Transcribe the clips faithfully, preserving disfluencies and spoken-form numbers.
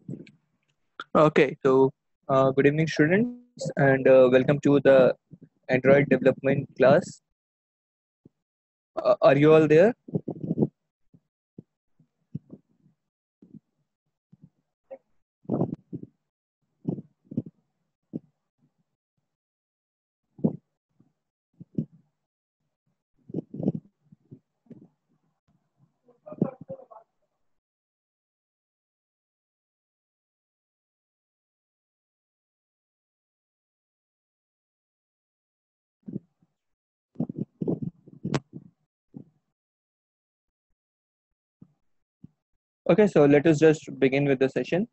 Okay, so uh, good evening, students, and uh, welcome to the Android development class. Uh, are you all there? Okay, so let us just begin with the session.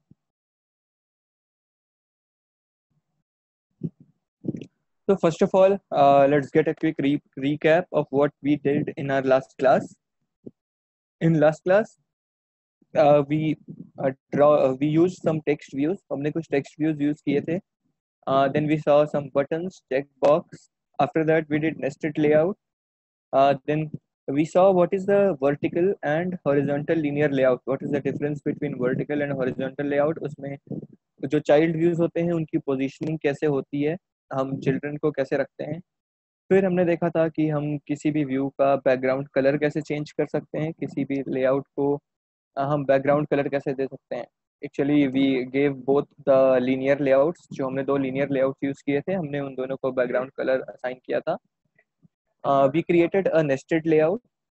So first of all, uh, let's get a quick re- recap of what we did in our last class. In last class, uh, we uh, draw uh, we used some text views. हमने कुछ text views use किए थे. Uh, then we saw some buttons, checkbox. After that, we did nested layout. Uh, then we saw what is the vertical and horizontal linear layout. What is the difference between vertical and horizontal layout? उसमें जो child views होते हैं उनकी positioning कैसे होती है, हम children को कैसे रखते हैं. फिर हमने देखा था कि हम किसी भी व्यू का बैकग्राउंड कलर कैसे चेंज कर सकते हैं, किसी भी लेआउट को अ, हम बैकग्राउंड कलर कैसे दे सकते हैं. Actually we gave both the linear layouts. जो हमने दो लीनियर लेआउट्स यूज किए थे, हमने उन दोनों को बैकग्राउंड कलर असाइन किया था. We created a nested layout.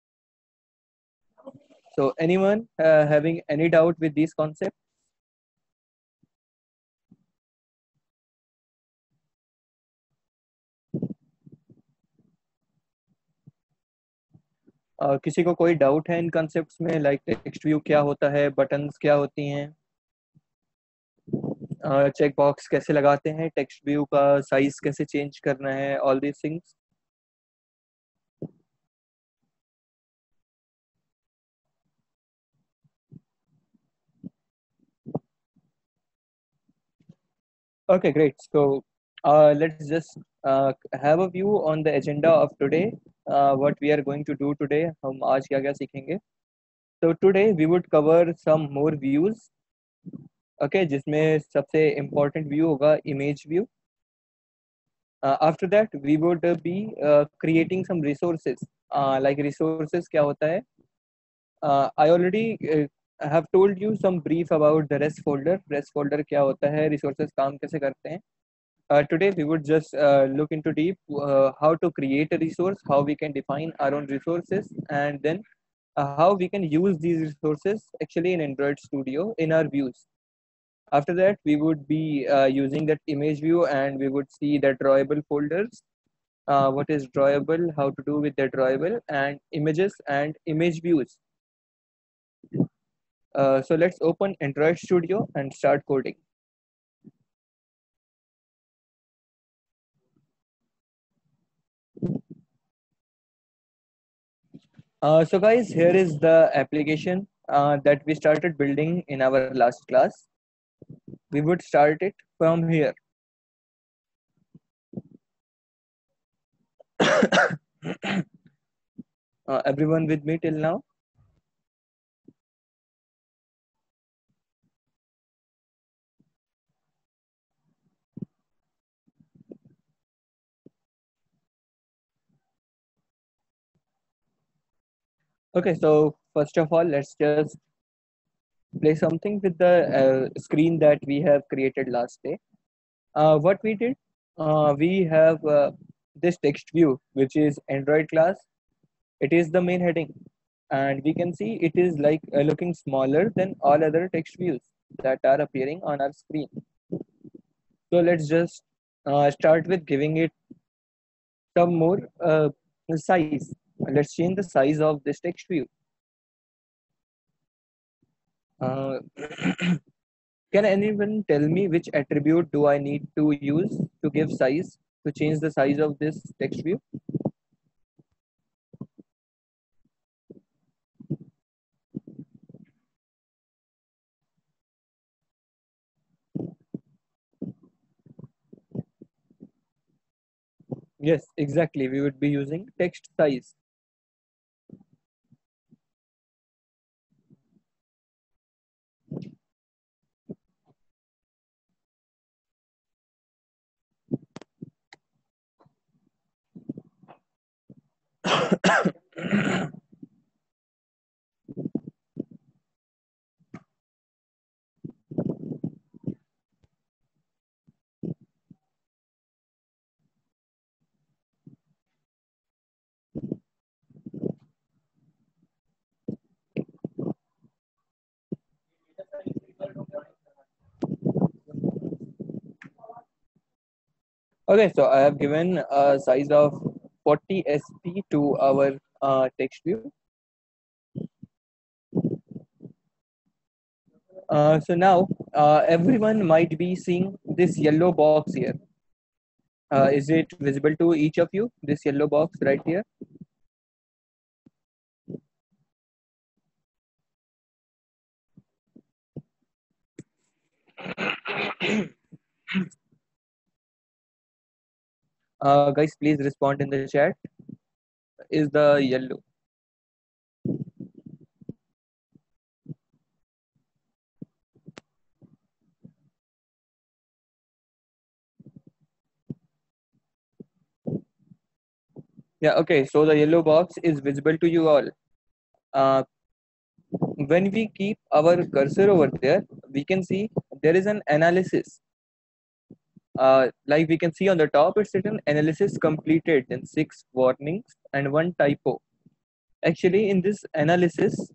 So anyone uh, having any doubt with these concepts? Uh, किसी को कोई डाउट है इन कॉन्सेप्ट्स में, लाइक टेक्स्ट व्यू क्या होता है, बटन्स क्या होती हैं, चेक uh, बॉक्स कैसे लगाते हैं, टेक्स्ट व्यू का साइज कैसे चेंज करना है, all these things. Okay, great. So uh, let's just uh, have a view on the agenda of today. Uh, what we are going to do today, हम आज क्या क्या सीखेंगे. So today we would cover some more views. Okay, जिसमें सबसे important view होगा image view. Uh, after that we would uh, be uh, creating some resources. Uh, like resources क्या होता है. uh, I already uh, have told you some brief about the rest folder. Rest folder क्या होता है, resources काम कैसे करते हैं. Uh, today we would just uh, look into deep uh, how to create a resource, how we can define our own resources, and then uh, how we can use these resources actually in Android Studio in our views. After that, we would be uh, using that image view, and we would see the drawable folders. Uh, what is drawable, how to do with the drawable, and images and image views. Uh, so let's open Android Studio and start coding. Uh, so guys, here is the application uh, that we started building in our last class. We would start it from here. Uh, everyone with me till now? Okay, so first of all, let's just play something with the uh, screen that we have created last day. Uh, what we did, uh, we have uh, this text view, which is Android class. It is the main heading, and we can see it is like uh, looking smaller than all other text views that are appearing on our screen. So let's just uh, start with giving it some more uh, size. Let's change the size of this text view. Uh, can anyone tell me which attribute do I need to use to give size, to change the size of this text view? Yes, exactly. We would be using text size. Okay, so I have given a size of forty S P to our uh, text view. Uh, so now uh, everyone might be seeing this yellow box here. Uh, is it visible to each of you? This yellow box right here. Uh, guys, please respond in the chat. Is the yellow? Yeah. Okay. So the yellow box is visible to you all. Uh, when we keep our cursor over there, we can see there is an analysis. Uh, like we can see on the top, it's written analysis completed, then six warnings and one typo. Actually, in this analysis,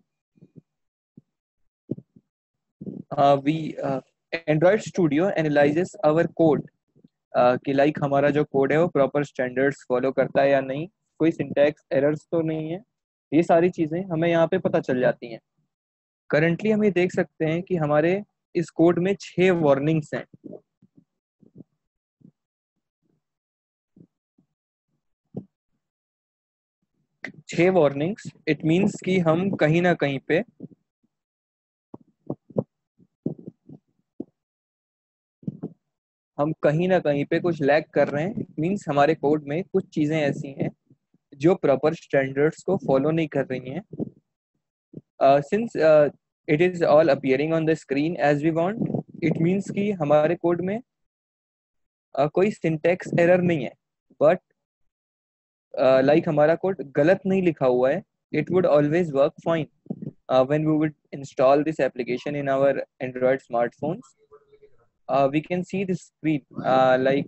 uh, we uh, Android Studio analyzes our code uh, कि like हमारा जो code है वो proper standards follow करता है या नहीं, कोई सिंटैक्स एरर्स तो नहीं है। ये सारी चीज़ें हमें यहाँ पे पता चल जाती हैं। करंटली हम ये देख सकते हैं कि हमारे इस कोड में छह वार्निंग्स हैं। छह वार्निंग्स इट मीन्स कि हम कहीं ना कहीं पे हम कहीं ना कहीं पे कुछ लैग कर रहे हैं। मीन्स हमारे कोड में कुछ चीज़ें ऐसी हैं जो प्रॉपर स्टैंडर्ड्स को फॉलो नहीं कर रही हैं। Since it is all appearing on the screen as we want, it means कि हमारे कोड में uh, कोई सिंटैक्स एरर नहीं है। बट लाइक हमारा कोड गलत नहीं लिखा हुआ है, it would always work fine when we would install this application in our Android smartphones. Uh, we can see the screen uh, like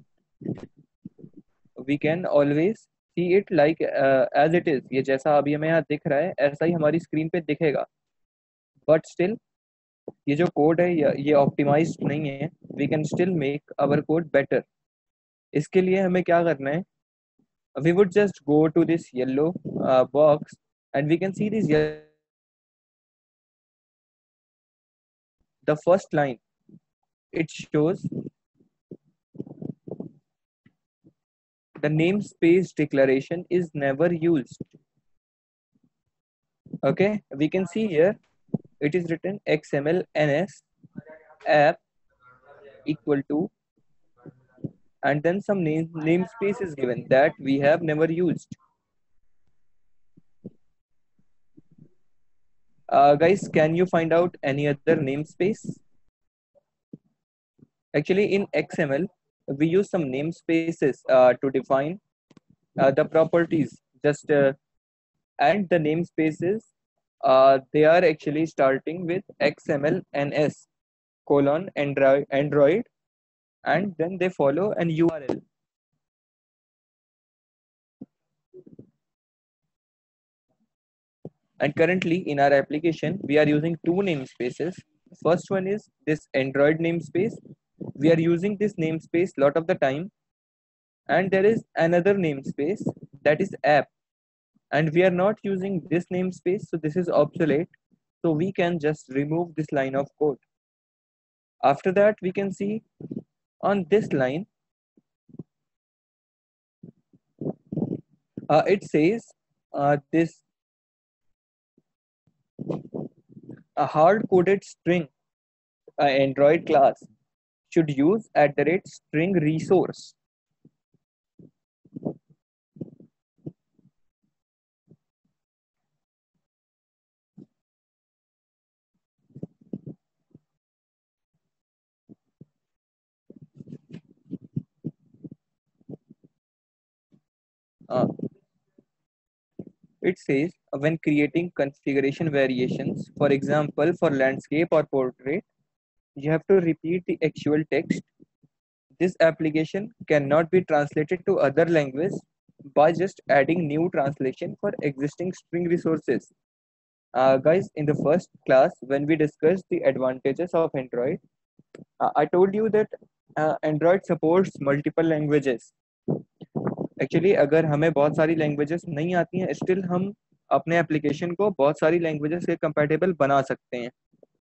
we can always see it like uh, as it is. ये जैसा अभी हमें यहाँ दिख रहा है ऐसा ही हमारी स्क्रीन पे दिखेगा। बट स्टिल ये जो कोड है ये, ये ऑप्टिमाइज्ड नहीं है। We can still make our code better. इसके लिए हमें क्या करना है? We would just go to this yellow uh, box and we can see this ye- the first line. It shows the namespace declaration is never used. Okay, we can see here it is written X M L N S app equal to, and then some name namespace is given that we have never used. Uh, guys, can you find out any other namespace? Actually, in X M L, we use some namespaces uh, to define uh, the properties. Just uh, and the namespaces, uh, they are actually starting with X M L N S colon Android Android, and then they follow an U R L. And currently in our application, we are using two namespaces. First one is this Android namespace. We are using this namespace lot of the time. And there is another namespace that is app. And we are not using this namespace, so this is obsolete. So we can just remove this line of code. After that, we can see on this line, uh, it says uh, this a hard-coded string uh, Android class should use at the rate string resource. Uh, It says when creating configuration variations, for example, for landscape or portrait, you have to repeat the actual text. This application cannot be translated to other language by just adding new translation for existing string resources. Uh, guys, in the first class, when we discussed the advantages of Android, uh, I told you that uh, Android supports multiple languages. Actually अगर हमें बहुत सारी languages नहीं आती हैं still हम अपने application को बहुत सारी लैंग्वेजेस के कंपैटिबल बना सकते हैं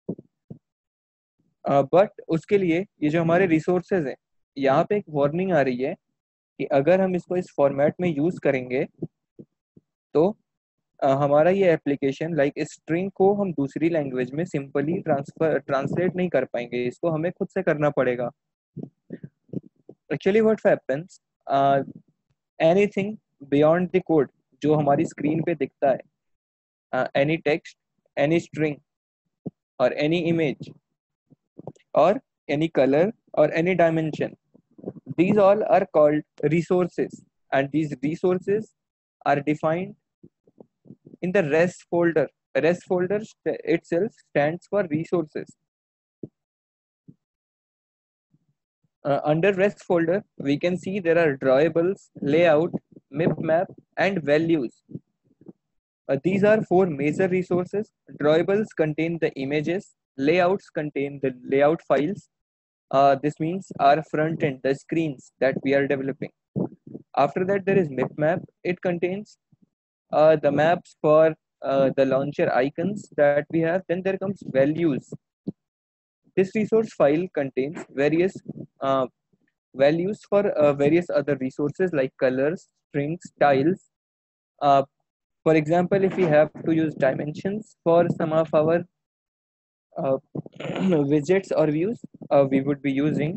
बट uh, उसके लिए ये जो हमारे रिसोर्सेज हैं यहाँ पे एक वार्निंग आ रही है कि अगर हम इसको इस फॉर्मेट में यूज़ करेंगे तो uh, हमारा ये एप्लीकेशन लाइक स्ट्रिंग को हम दूसरी लैंग्वेज में सिंपली ट्रांसफर ट्रांसलेट नहीं कर पाएंगे इसको हमें खुद से करना पड़ेगा actually what happens anything beyond the code जो हमारी स्क्रीन पे दिखता है एनी टेक्स्ट एनी स्ट्रिंग और एनी इमेज और any color or any dimension, these all are called resources, and these resources are defined in the res folder. Res folder st itself stands for resources. Uh, under res folder we can see there are drawables, layout, map and values. Uh, these are four major resources. Drawables contain the images, layouts contain the layout files. Uh, this means our front end, the screens that we are developing. After that, there is map. It contains uh, the maps for uh, the launcher icons that we have. Then there comes values. This resource file contains various uh, values for uh, various other resources like colors, strings, styles. Uh, for example, if we have to use dimensions for some of our uh, widgets or views, uh, we would be using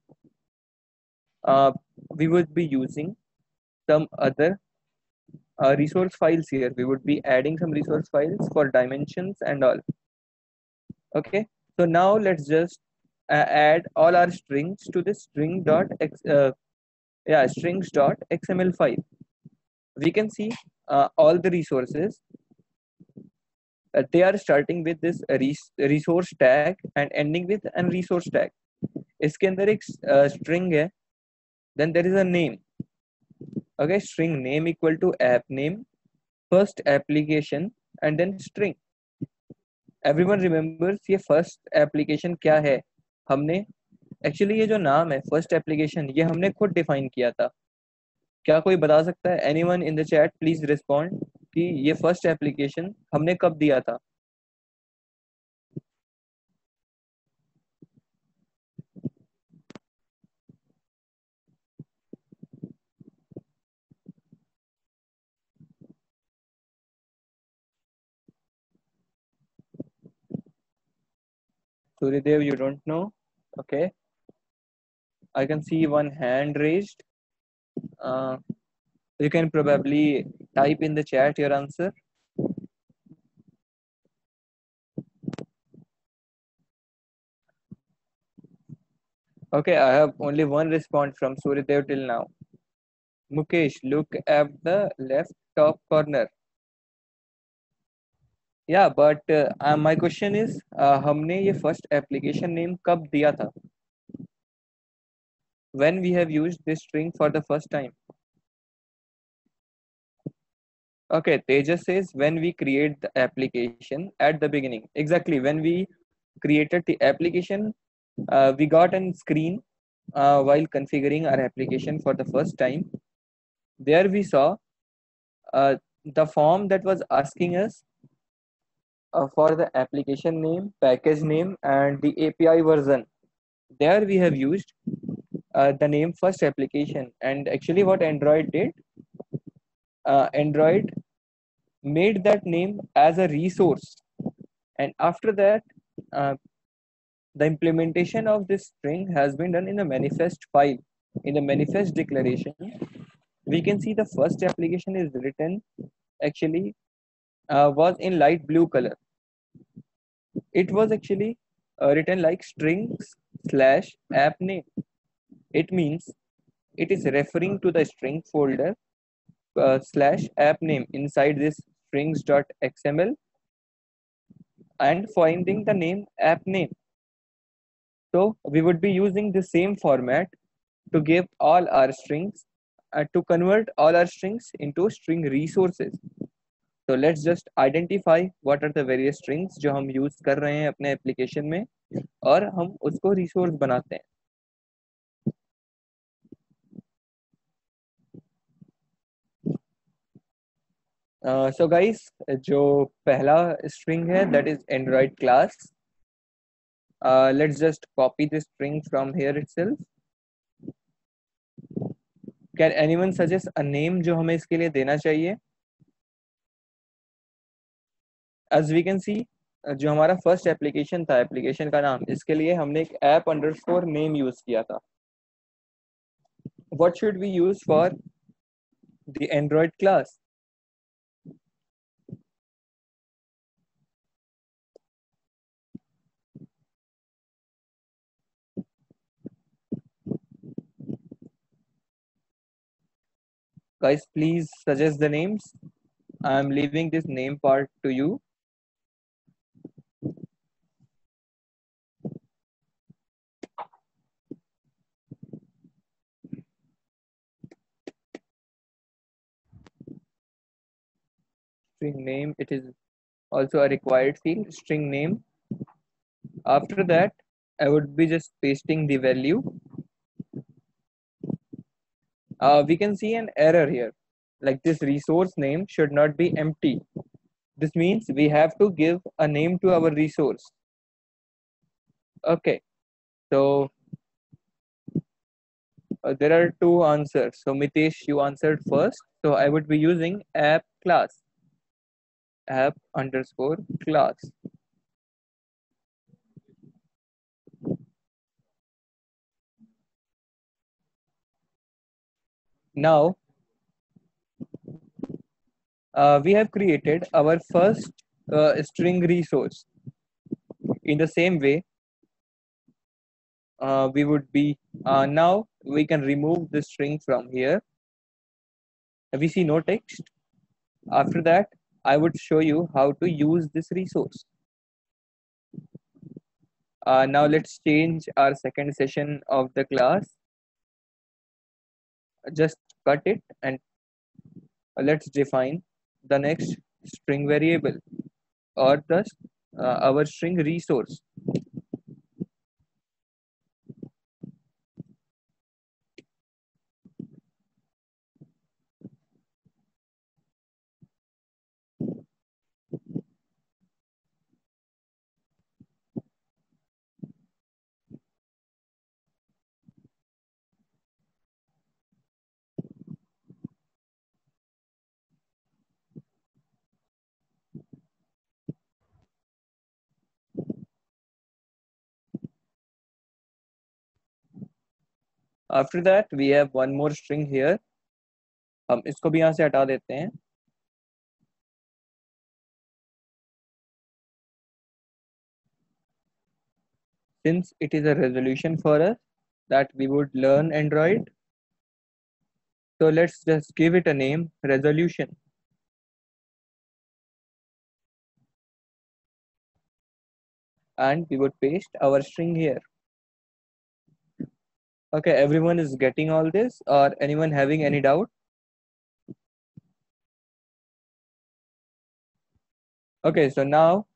uh, we would be using some other uh, resource files here. We would be adding some resource files for dimensions and all. Okay, so now let's just uh, add all our strings to this string dot x uh, yeah strings dot xml file. We can see uh, all the resources. Uh, they are starting with this res resource tag and ending with an resource tag. इसके अंदर एक string है, then there is a name. Okay, string name equal to app name, first application and then string. Everyone remembers ये first application क्या है? हमने actually ये जो नाम है first application ये हमने खुद define किया था. क्या कोई बता सकता है? Anyone in the chat please respond कि ये first application हमने कब दिया था? Suryadev, you don't know? Okay. I can see one hand raised. Uh, you can probably type in the chat your answer. Okay, I have only one response from Suryadev till now. Mukesh, look at the left top corner. Yeah, but uh, uh, my question is, uh, हमने ये first application name कब दिया था? When we have used this string for the first time. Okay, Tejas says when we create the application at the beginning. Exactly, when we created the application, uh, we got a screen uh, while configuring our application for the first time. There we saw uh, the form that was asking us uh, for the application name, package name, and the A P I version. There we have used uh, the name first application, and actually what Android did, uh, Android made that name as a resource, and after that uh, the implementation of this string has been done in the manifest file. In the manifest declaration, we can see the first application is written actually uh, was in light blue color. It was actually uh, written like strings slash app name. It means it is referring to the string folder uh, slash app name inside this strings.xml and finding the name app name. So we would be using the same format to give all our strings uh, to convert all our strings into string resources. So let's just identify what are the various strings जो हम use कर रहे हैं अपने application में और हम उसको resource बनाते हैं. Uh, so guys, जो पहला string है that is Android class. Uh, let's just copy this string from here itself. Can anyone suggest a name जो हमें इसके लिए देना चाहिए? As we can see, जो हमारा फर्स्ट एप्लीकेशन था, एप्लीकेशन का नाम, इसके लिए हमने एक ऐप अंडरस्कोर नेम यूज किया था. What should we use for the Android class? Guys, please suggest the names. I am leaving this name part to you. String name, it is also a required field, string name. After that, I would be just pasting the value. Uh, we can see an error here, like this resource name should not be empty. This means we have to give a name to our resource. Okay, so uh, there are two answers. So Mitesh, you answered first. So I would be using app class, app underscore class. Now, uh, we have created our first uh, string resource. In the same way, uh, we would be, uh, now we can remove the string from here. We see no text. After that, I would show you how to use this resource. Uh, now let's change our second session of the class. Just cut it and let's define the next string variable or thus uh, our string resource. After that, we have one more string here. हम इसको भी यहाँ से हटा देते हैं. Since it is a resolution for us that we would learn Android, so let's just give it a name, resolution. And we would paste our string here. Okay, everyone is getting all this, or anyone having any doubt? Okay, so now,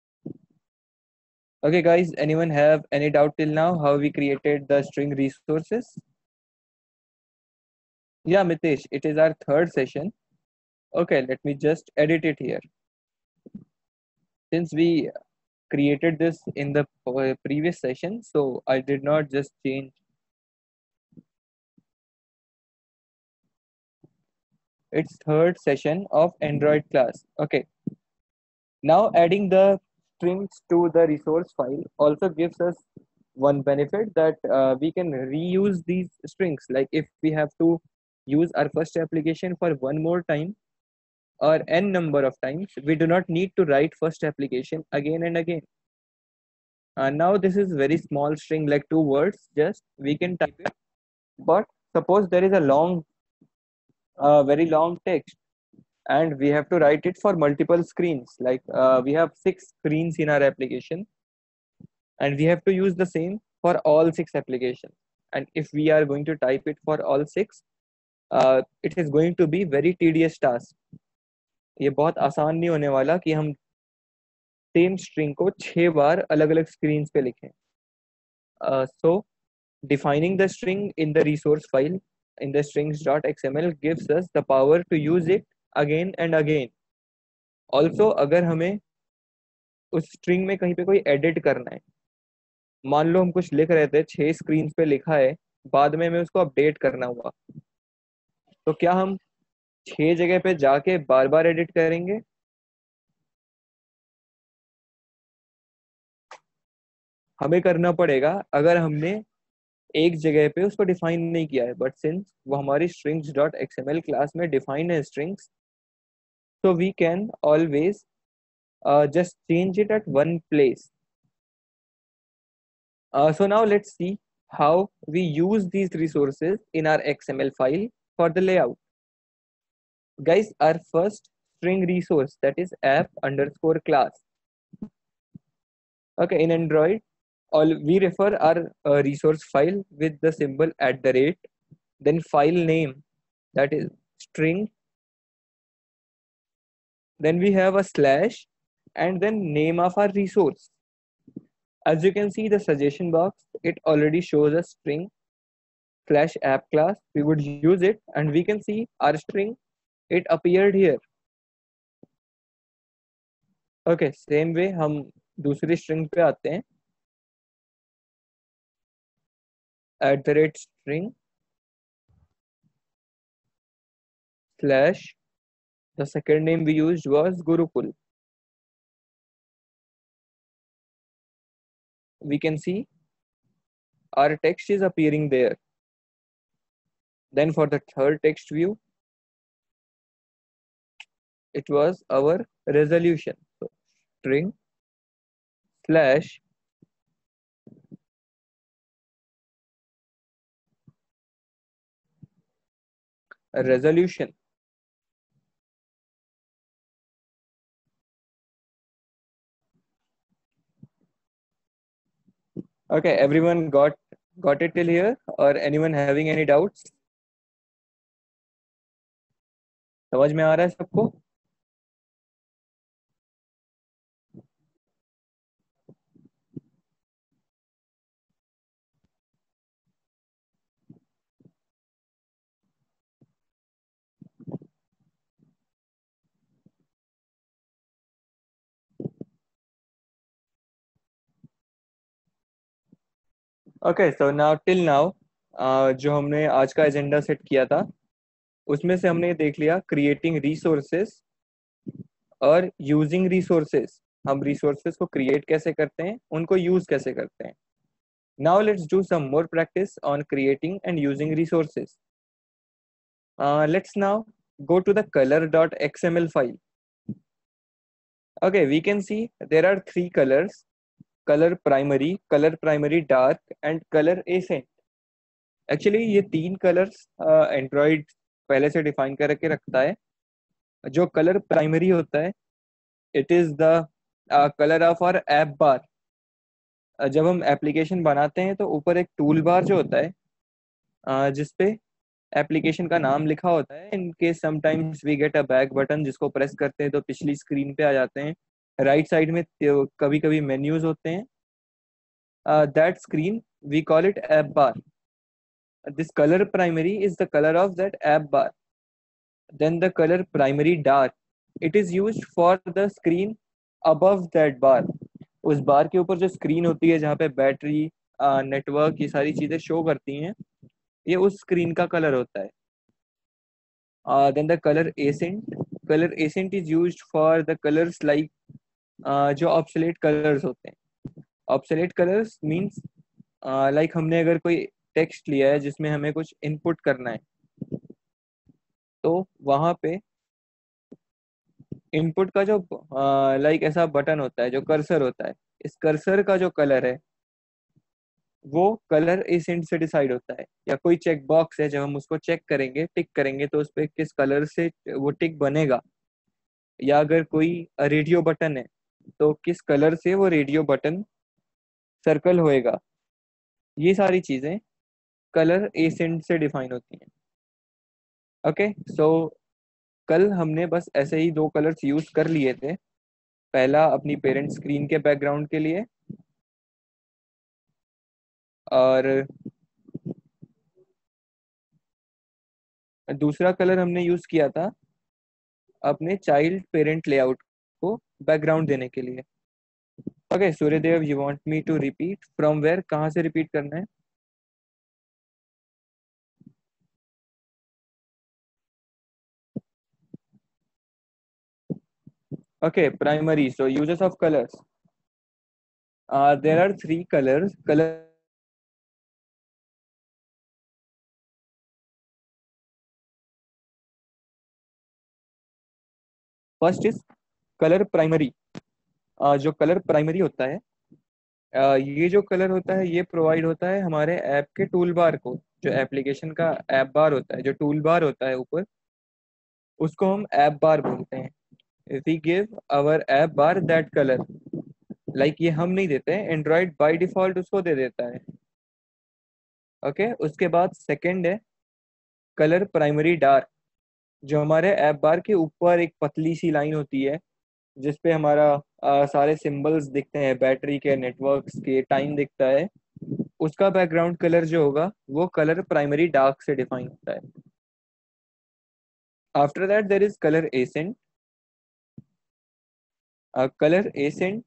okay guys, anyone have any doubt till now how we created the string resources? Yeah, Mitesh, it is our third session. Okay, let me just edit it here. Since we created this in the previous session, so I did not just change. It's third session of Android class. Okay. Now adding the strings to the resource file also gives us one benefit that uh, we can reuse these strings. Like if we have to use our first application for one more time or n number of times, we do not need to write first application again and again. Uh, now this is very small string, like two words, just we can type it. But suppose there is a long, uh, very long text and we have to write it for multiple screens. Like uh, we have six screens in our application, and we have to use the same for all six applications. And if we are going to type it for all six, uh, it is going to be very tedious task. ये बहुत आसान नहीं होने वाला कि हम same string को छह बार अलग अलग स्क्रीन पे लिखें. सो defining the string in the resource file in the strings.xml gives us the power to use it again and again. Also, अगर हमें उस string में कहीं पे कोई edit करना है, मान लो हम कुछ लिख रहे थे, छह स्क्रीन पे लिखा है, बाद में हमें उसको अपडेट करना हुआ, तो क्या हम छह जगह पे जाके बार बार एडिट करेंगे? हमें करना पड़ेगा अगर हमने एक जगह पे उसको डिफाइन नहीं किया है, बट सिंस वो हमारी strings डॉट एक्सएमएल क्लास में डिफाइन है strings, so we can always uh, just change it at one place. Uh, so now let's see how we use these resources in our X M L file for the layout. Guys, our first string resource, that is app underscore class. Okay, in Android, all we refer our uh, resource file with the symbol at the rate, then file name, that is string, then we have a slash, and then name of our resource. As you can see the suggestion box, it already shows a string slash app class. We would use it and we can see our string, it appeared here. Okay, same way हम दूसरी string पे आते हैं, at the rate string slash, the second name we used was Gurukul. We can see our text is appearing there. Then for the third text view, it was our resolution. So string slash resolution. Okay, everyone got got it till here, or anyone having any doubts? समझ में आ रहा है सबको? Okay, so now till now जो हमने आज का agenda set किया था, उसमें से हमने देख लिया क्रिएटिंग रिसोर्सेस और यूजिंग रिसोर्सेस. हम रिसोर्सेस को क्रिएट कैसे करते हैं, उनको यूज कैसे करते हैं. Now let's do some more practice on creating and using resources. Let's now go to the color.xml file. Okay, we can see there are three colors: color primary, color primary dark, and color accent. Actually ये तीन colours Android पहले से define करके रखता है. जो colour primary होता है, it is the colour of our app bar. जब हम एप्लीकेशन बनाते हैं तो ऊपर एक टूल बार जो होता है, uh, जिसपे एप्लीकेशन का नाम लिखा होता है. In case sometimes we get a back button, जिसको प्रेस करते हैं तो पिछली स्क्रीन पे आ जाते हैं. राइट right साइड में कभी कभी मेन्यूज होते हैं. That screen we call it app bar. This colour primary is the colour of that app bar. Then the colour primary dark, it is used for the screen above that bar. उस bar के ऊपर जो screen होती है जहाँ पे battery, network, ये सारी चीजें शो करती हैं, ये उस स्क्रीन का कलर होता है. Then the colour accent, colour accent is used for the colours like जो ऑब्सोलेट कलर्स होते हैं. ऑब्सोलेट कलर्स मींस लाइक हमने अगर कोई टेक्स्ट लिया है जिसमें हमें कुछ इनपुट करना है, तो वहां पे इनपुट का जो लाइक uh, ऐसा बटन होता है, जो कर्सर होता है, इस कर्सर का जो कलर है वो कलर एसेंट से डिसाइड होता है. या कोई चेक बॉक्स है, जब हम उसको चेक करेंगे, टिक करेंगे, तो उस पर किस कलर से वो टिक बनेगा, या अगर कोई रेडियो बटन है तो किस कलर से वो रेडियो बटन सर्कल होएगा, ये सारी चीजें कलर एसेंट से डिफाइन होती हैं। ओके, सो कल हमने बस ऐसे ही दो कलर्स यूज कर लिए थे। पहला अपनी पेरेंट स्क्रीन के बैकग्राउंड के लिए, और दूसरा कलर हमने यूज किया था अपने चाइल्ड पेरेंट लेआउट को बैकग्राउंड देने के लिए। Okay Suryadev, you want me to repeat from where, कहाँ से रिपीट करना है? Okay primary, so uses of colours, there are three colours colour first is colour primary. जो कलर प्राइमरी होता है, uh, ये जो कलर होता है ये प्रोवाइड होता है हमारे ऐप के टूल बार को। जो एप्लीकेशन का ऐप बार होता है, जो टूल बार होता है ऊपर, उसको हम ऐप बार बोलते हैं। We give our app bar that colour, like ये हम नहीं देते हैं, एंड्रॉइड बाय डिफॉल्ट उसको दे देता है। Okay okay? उसके बाद सेकंड है कलर प्राइमरी डार्क। जो हमारे ऐप बार के ऊपर एक पतली सी लाइन होती है जिसपे हमारा आ, सारे सिंबल्स दिखते हैं, बैटरी के, नेटवर्क्स के, टाइम दिखता है, उसका बैकग्राउंड कलर जो होगा वो कलर प्राइमरी डार्क से डिफाइन होता है। After that there is colour accent. Colour accent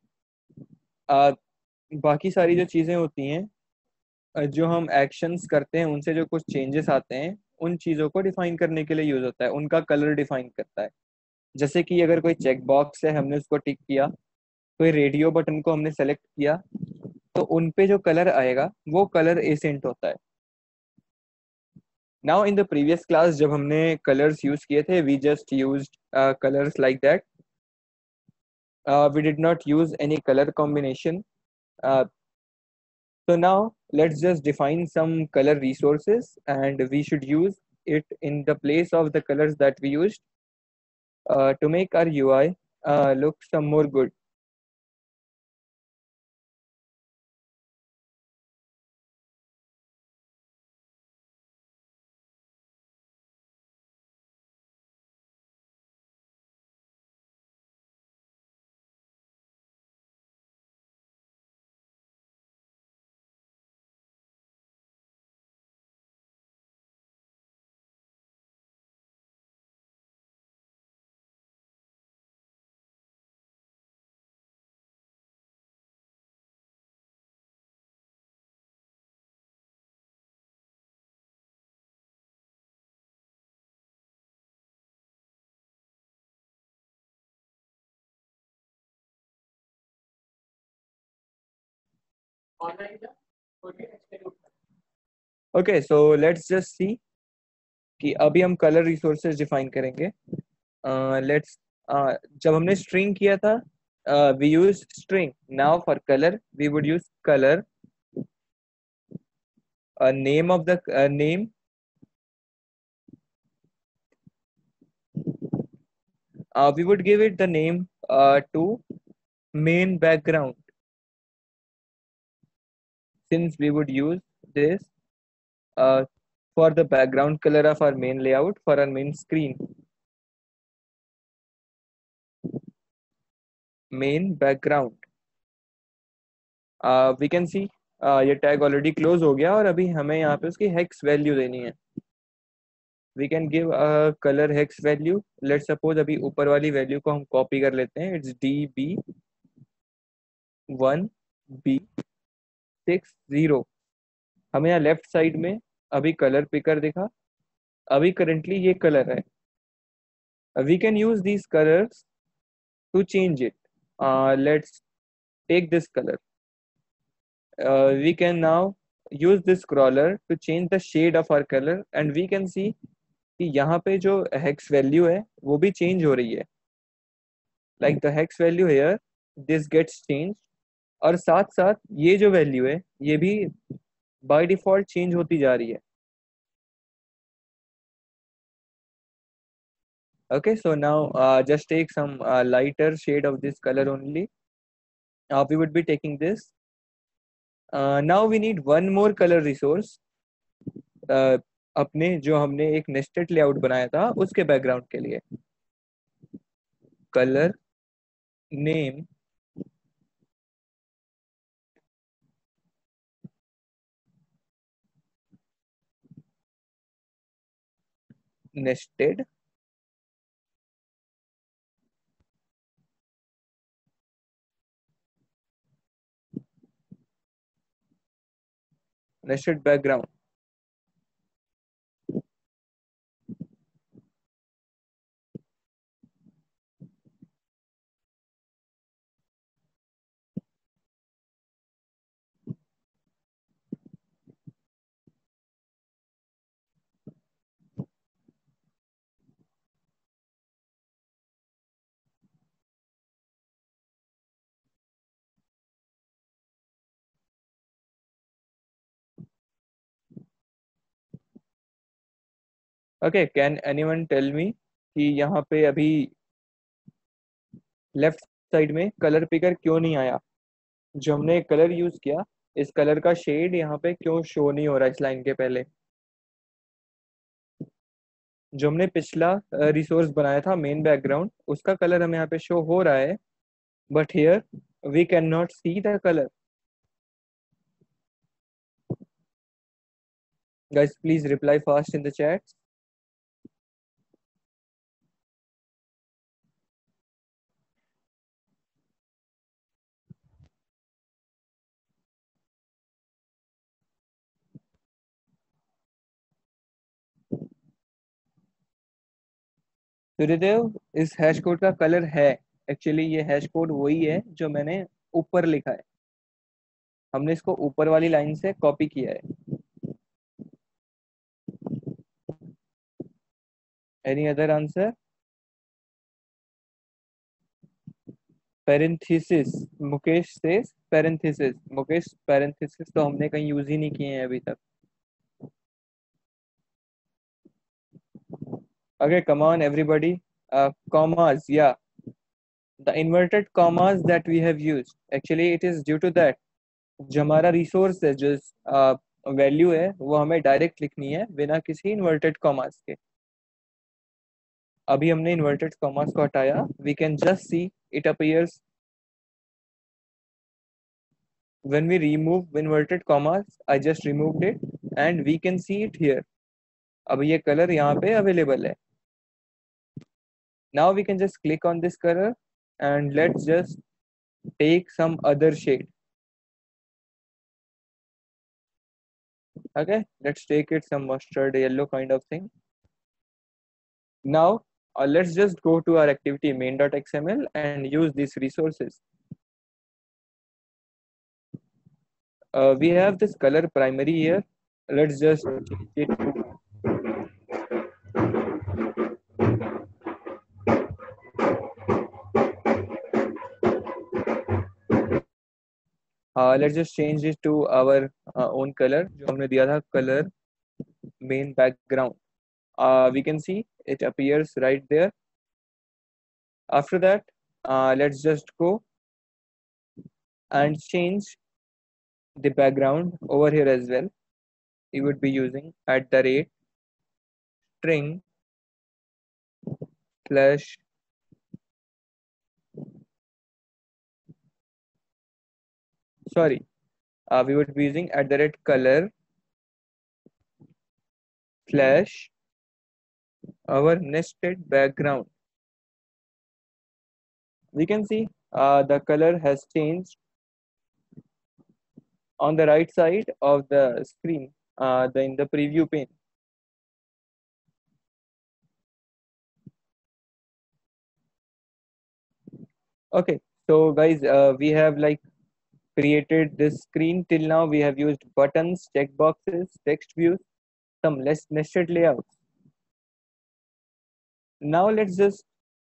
बाकी सारी जो चीजें होती हैं, अ, जो हम एक्शंस करते हैं उनसे जो कुछ चेंजेस आते हैं, उन चीजों को डिफाइन करने के लिए यूज होता है, उनका कलर डिफाइन करता है। जैसे कि अगर कोई चेक बॉक्स है, हमने उसको टिक किया, कोई रेडियो बटन को हमने सेलेक्ट किया, तो उन पे जो कलर आएगा वो कलर एसेंट होता है। Now in the previous class जब हमने कलर्स यूज किए थे, we just used colours like that, we did not use any colour combination. So now let's just define some color resources, and we should use it in the place of the colors that we used uh, to make our U I uh, look some more good. Okay, so let's just see कि अभी हम colour resources define करेंगे। Let's uh, जब हमने string किया था, we use string. Now for colour we would use colour name of the name, we would give it the name uh, to main background, since we would use this uh, for the background color of our main layout for our main screen. Main background, uh, we can see uh, ये tag already close हो गया, और अभी हमें यहाँ पे उसकी hex value देनी है। We can give a colour hex value. Let suppose अभी ऊपर वाली वैल्यू को हम कॉपी कर लेते हैं, it's D B one B six zero. हमें यहाँ लेफ्ट साइड में अभी कलर पिकर दिखा, अभी करेंटली ये कलर है। We can use these colors to change it. Uh, let's take this color. Uh, we can now use this scroller to change the shade of our color, and we can see कि यहाँ पे जो hex value है वो भी change हो रही है। Like the hex value here, this gets changed, और साथ साथ ये जो value है ये भी by default change होती जा रही है। Okay, so now uh, just take some uh, lighter shade of this color only. Uh, we would be taking this. Uh, now we need one more color resource. uh, अपने जो हमने एक nested layout बनाया था उसके background के लिए colour name nested nested background. Okay, can anyone tell me कि यहाँ पे अभी लेफ्ट साइड में कलर पिकर क्यों नहीं आया? जो हमने कलर यूज किया, इस कलर का शेड यहाँ पे क्यों शो नहीं हो रहा इस लाइन के पहले? जो हमने पिछला रिसोर्स बनाया था मेन बैकग्राउंड, उसका कलर हमें यहाँ पे शो हो रहा है, but here we can not see the colour. Guys, please reply fast in the chat. Suryadev, इस हैश कोड का कलर है. एक्चुअली ये हैश कोड वही है जो मैंने ऊपर लिखा है. हमने इसको ऊपर वाली लाइन से कॉपी किया है. Any other answer? Parenthesis. Mukesh से पैरेंथेसिस. मुकेश, पैरेंथेसिस तो हमने कहीं यूज ही नहीं किए हैं अभी तक. Okay, come on everybody. Uh, commas, yeah. The inverted commas that we have used, actually it is due to that जो हमारा रिसोर्स है, जो वैल्यू है, वो हमें डायरेक्ट लिखनी है बिना किसी इन्वर्टेड कॉमास के. अभी हमने इन्वर्टेड कॉमास को हटाया. We can just see it appears when we remove inverted commas. I just removed it and we can see it here. अब ये कलर यहाँ पे अवेलेबल है. Now we can just click on this color and let's just take some other shade. Okay, let's take it some mustard yellow kind of thing. Now uh, let's just go to our activity main.xml and use these resources. Uh, we have this color primary here. Let's just change it to uh, let's just change it to our uh, own color जो हमने दिया था color main background. Uh, we can see it appears right there. After that, uh, let's just go and change the background over here as well. You would be using at the rate string slash sorry uh, we would be using at the rate color slash our nested background. We can see uh, the color has changed on the right side of the screen, uh, the, in the preview pane. Okay, so guys, uh, we have like created this screen. Till now we have used buttons, checkboxes, text views, some less nested layouts. Now let's just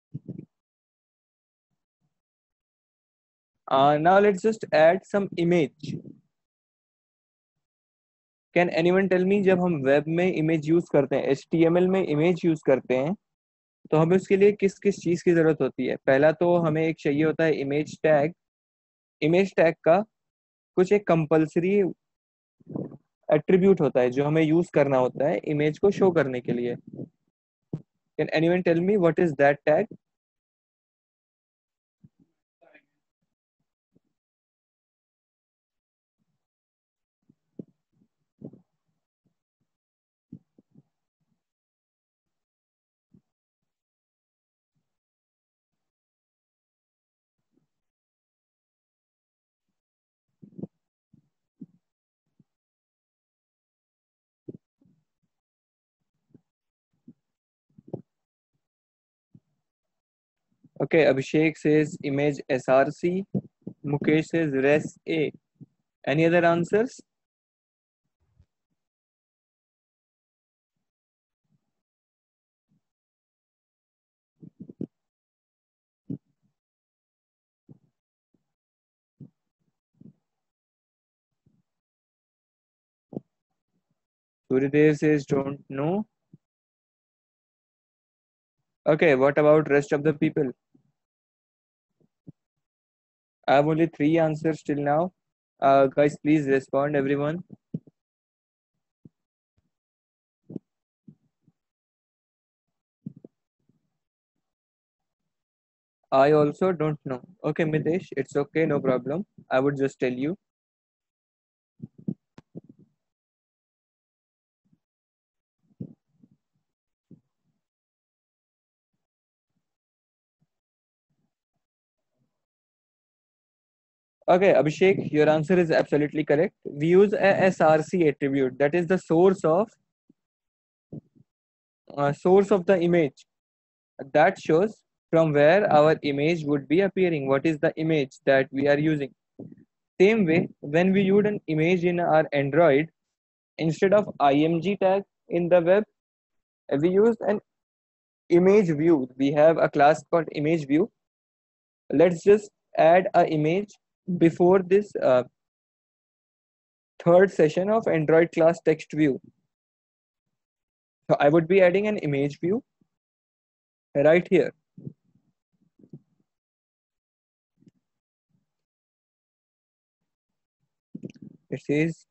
uh, now let's just add some image. Can anyone tell me, जब हम web में image use करते हैं, H T M L में image use करते हैं, तो हमें उसके लिए किस किस चीज़ की ज़रूरत होती है? पहला तो हमें एक चाहिए होता है इमेज टैग। इमेज टैग का कुछ एक कंपलसरी एट्रीब्यूट होता है जो हमें यूज करना होता है इमेज को शो करने के लिए। Can anyone tell me what is that tag? Okay, Abhishek says image S R C. Mukesh says res A. Any other answers? Suryadev says don't know. Okay, what about rest of the people? I have only three answers till now. Uh, guys, please respond, everyone. I also don't know. Okay, Mitesh, it's okay, no problem. I would just tell you. Okay, Abhishek, your answer is absolutely correct. We use a S R C attribute, that is the source of uh, source of the image. That shows from where our image would be appearing. What is the image that we are using? Same way, when we use an image in our Android, instead of img tag in the web, we use an image view. We have a class called image view. Let's just add a image before this uh, third session of Android class text view. So I would be adding an image view right here. It says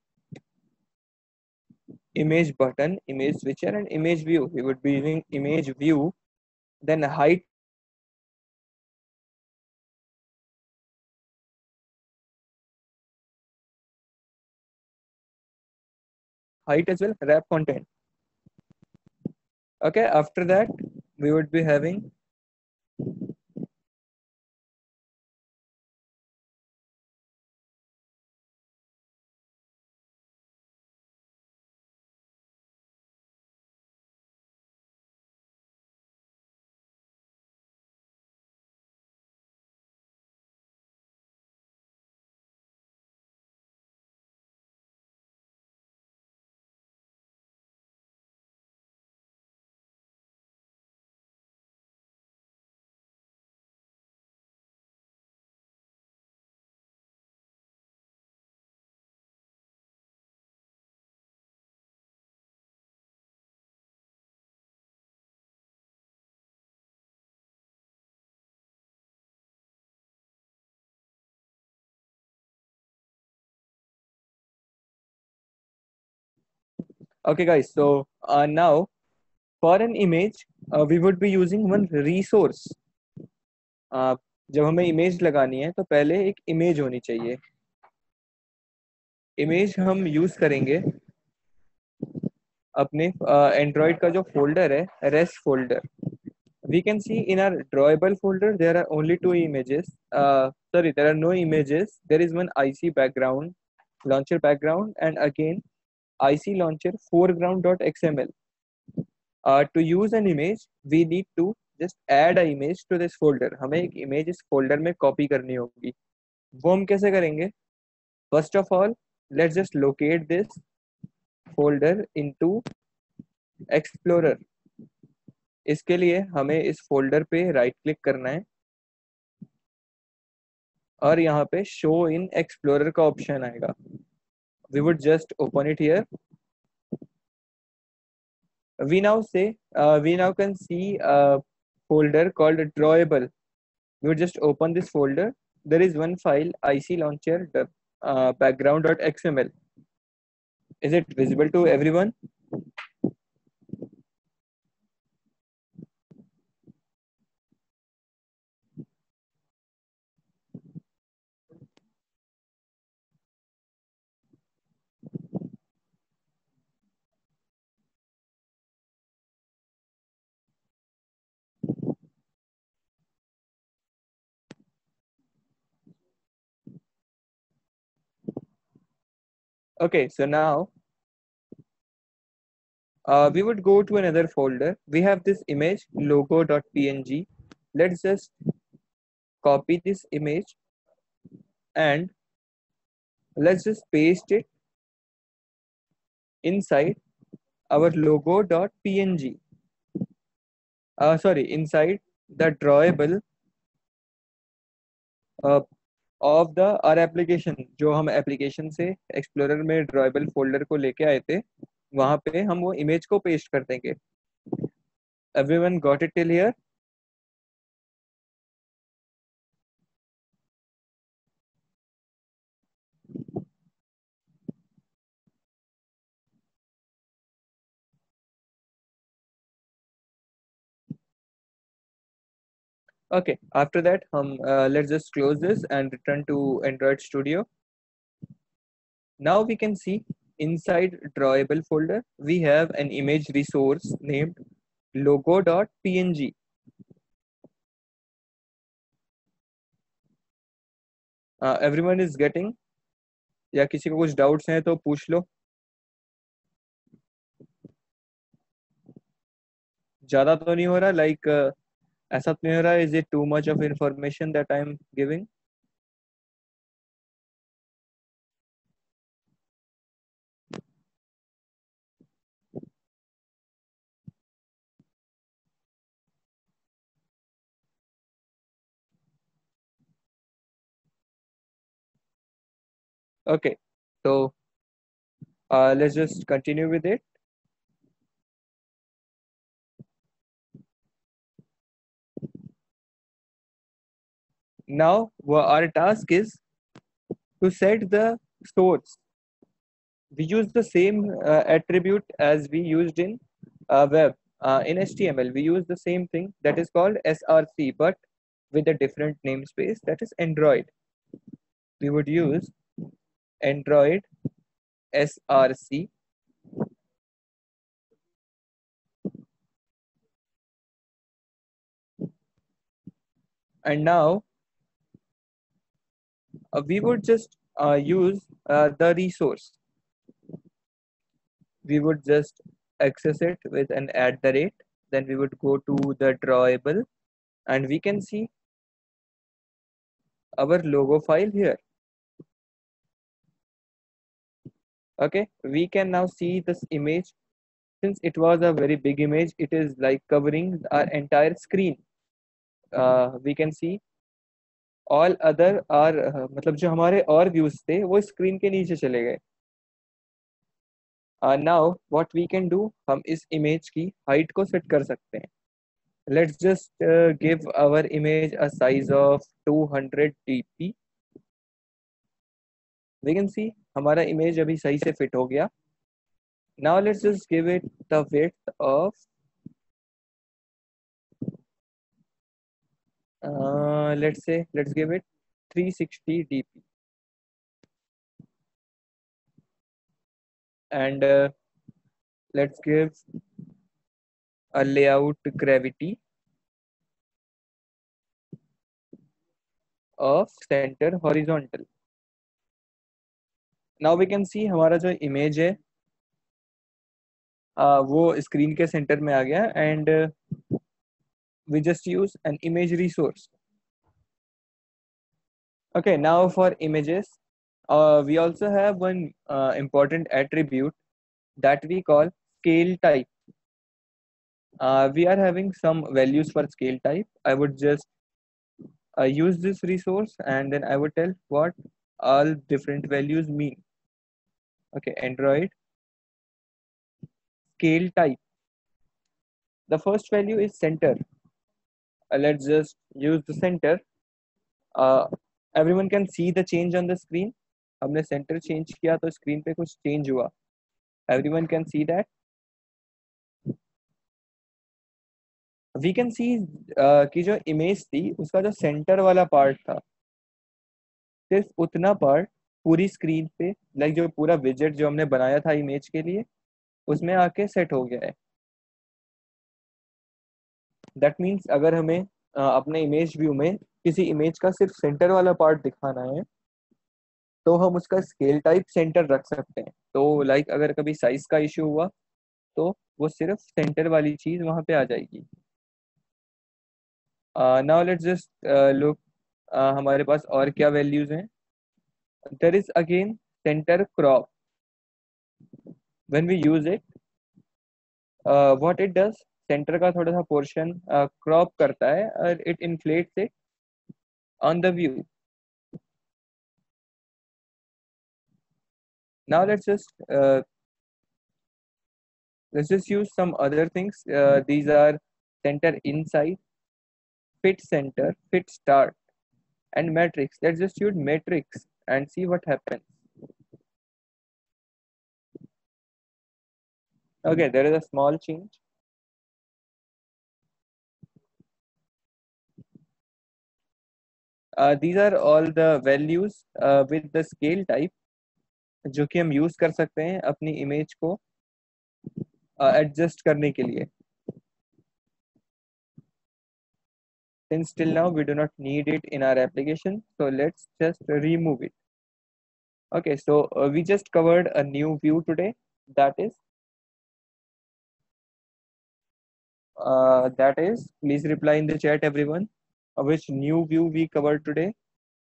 image button, image switcher, and image view. We would be using image view, then height height as well, wrap content. Okay, after that we would be having okay guys. So uh, now for an image uh, we would be using one resource. uh, जब हमें image लगानी है तो पहले एक image होनी चाहिए. Image हम यूज करेंगे अपने एंड्रॉइड का जो फोल्डर है rest folder. We can see in our drawable folder there are only two images. Uh, sorry, there are no images. There is one I C background, launcher background, and again I C launcher foreground.xml. Uh, to use an image, we need to just add a image to this folder. हमें एक image इस folder में copy करनी होगी. वो हम कैसे करेंगे? First of all, let's just locate this folder into Explorer. इसके लिए हमें इस फोल्डर पे राइट क्लिक करना है और यहाँ पे शो इन एक्सप्लोरर का ऑप्शन आएगा. We would just open it here. We now say uh, we now can see uh, folder called drawable. We would just open this folder. There is one file, ic launcher uh, background.xml. Is it visible to everyone? Okay, so now uh, we would go to another folder. We have this image logo.png. Let's just copy this image and let's just paste it inside our logo.png. Uh, sorry, inside the drawable uh, of the our application, जो हम application से explorer में drawable folder को लेके आए थे, वहाँ पे हम वो image को paste कर देंगे. Everyone got it till here? Okay, after that, um, uh, let's just close this and return to Android Studio. Now we can see inside drawable folder, we have an image resource named logo.png. Uh, everyone is getting? या किसी को कुछ doubts हैं तो पूछ लो. ज़्यादा तो नहीं हो रहा, लाइक like, uh, ऐसा तो नहीं हो रहा. Is it too much of information that I am giving? Okay, so uh, let's just continue with it. Now our task is to set the source. We use the same uh, attribute as we used in uh, web. Uh, in H T M L, we use the same thing that is called S R C, but with a different namespace, that is Android. We would use Android S R C. And now uh, we would just uh, use uh, the resource. We would just access it with an at the rate. Then we would go to the drawable and we can see our logo file here. Okay, we can now see this image. Since it was a very big image, it is like covering our entire screen. Uh, we can see all other are uh, मतलब जो हमारे और views थे वो screen के नीचे चले गए. Uh, now what we can do, हम इस image की height को set कर सकते हैं. Let's just uh, give our image a size of two hundred D P. We can see हमारा image अभी सही से fit हो गया. Now let's just give it the width of uh, let's say let's give it three sixty D P. And uh, let's give a layout gravity of center horizontal. Now we can see हमारा जो image है uh, वो screen के center में आ गया. And uh, we just use an image resource. Okay, now for images, uh, we also have one uh, important attribute that we call scale type. Uh, we are having some values for scale type. I would just uh, use this resource and then I would tell what all different values mean. Okay, Android scale type. The first value is center. uh, let's just use the center. uh, Everyone can see the change on the screen. हमने center change किया तो screen पे कुछ change हुआ. Everyone can see that. We can see uh, कि जो image थी उसका जो center वाला part था, सिर्फ उतना part पूरी screen पे, like जो पूरा widget जो हमने बनाया था image के लिए, उसमें आके set हो गया है. That means अगर हमें uh, अपने image view में किसी image का सिर्फ center वाला part दिखाना है, तो हम उसका स्केल टाइप सेंटर रख सकते हैं. तो लाइक like, अगर कभी साइज का इश्यू हुआ तो वो सिर्फ सेंटर वाली चीज वहां पे आ जाएगी. नाउ लेट्स जस्ट लुक हमारे पास और क्या वैल्यूज हैं. There is again centre crop. When we use it, what it does, centre का थोड़ा सा पोर्शन क्रॉप करता है और it inflates it on the view. Now let's just let's just use some other things. Uh, these are center inside, fit center, fit start, and matrix. Let's just use matrix and see what happens. Okay, there is a small change. Uh, these are all the values uh, with the scale type जो कि हम use कर सकते हैं अपनी image को adjust uh, करने के लिए. Since till now we do not need it in our application, so let's just remove it. Okay, so uh, we just covered a new view today. That is, uh, that is, please reply in the chat, everyone. Uh, which new view we covered today?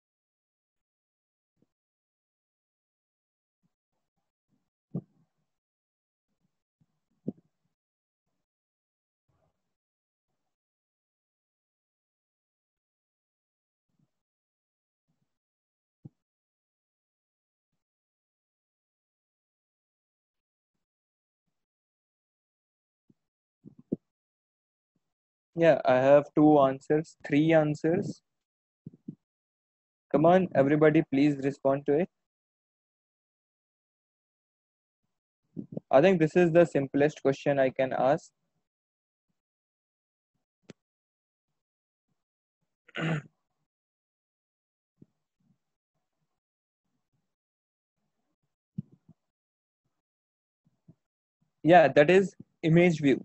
Yeah, I have two answers, three answers. Come on, everybody, please respond to it. I think this is the simplest question I can ask. Yeah, that is image view.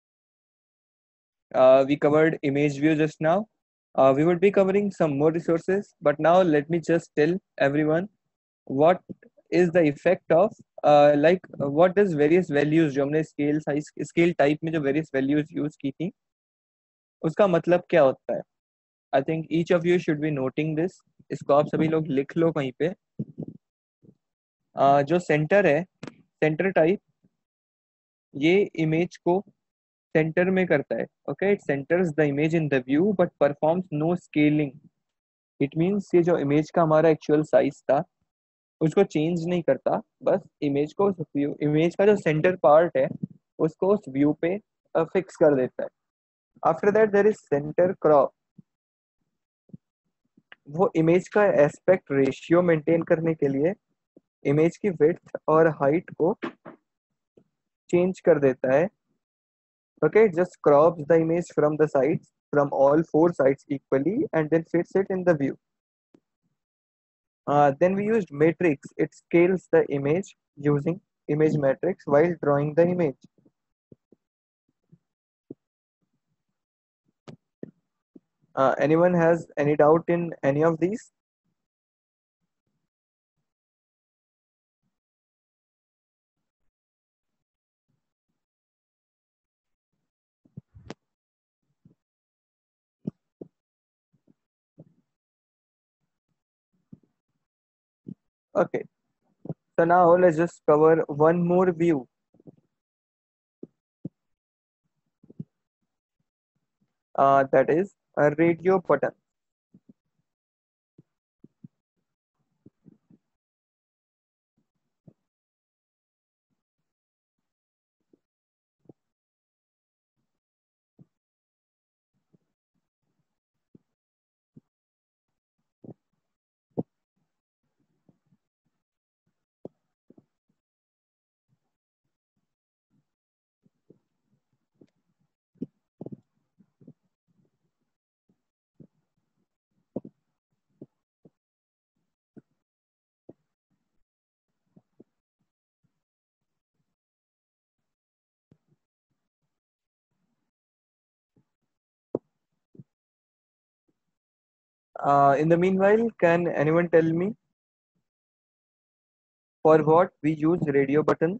Uh, we covered image view just now. Uh, we would be covering some more resources, but now let me just tell everyone what is the effect of uh, like uh, what does various values जो हमने scale size scale type में जो various values use की थी उसका मतलब क्या होता है. I think each of you should be noting this. इसको आप सभी लोग लिख लो कहीं पे. uh, जो सेंटर है, सेंटर टाइप, ये इमेज को सेंटर में करता है. Okay, it centres the image in the view but performs no scaling. It means ये जो इमेज का हमारा एक्चुअल साइज था उसको चेंज नहीं करता, बस इमेज को उस व्यू, इमेज का जो सेंटर पार्ट है उसको उस व्यू पे फिक्स कर देता है. After that there is centre crop. वो इमेज का एस्पेक्ट रेशियो मेंटेन करने के लिए इमेज की विड्थ और हाइट को चेंज कर देता है. Okay, it just crops the image from the sides, from all four sides equally, and then fits it in the view. Uh, then we used matrix. It scales the image using image matrix while drawing the image. Uh, anyone has any doubt in any of these? Okay, so now let's just cover one more view. Uh, that is a radio button. Uh, in the meanwhile, can anyone tell me for what we use radio buttons?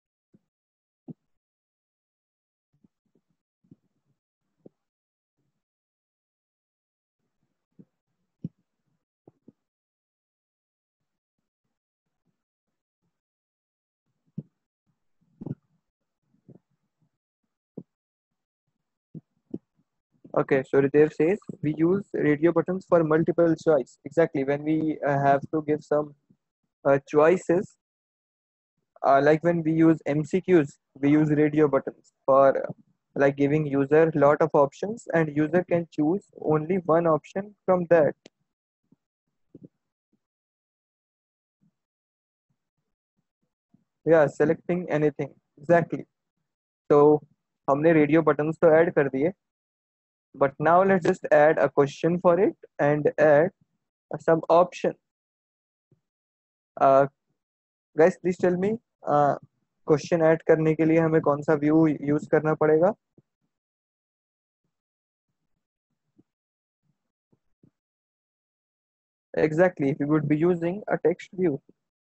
Okay, so Ridev says we use radio buttons for multiple choice. Exactly, when we uh, have to give some uh, choices, uh, like when we use M C Qs, we use radio buttons for uh, like giving user lot of options, and user can choose only one option from that. Yeah, selecting anything. Exactly. So हमने radio buttons तो add कर दिए, but now let's just add a question for it and add some option. Uh, guys, please tell me, uh, question add करने के लिए हमें कौन सा व्यू यूज करना पड़ेगा? Exactly, we would be using a text view.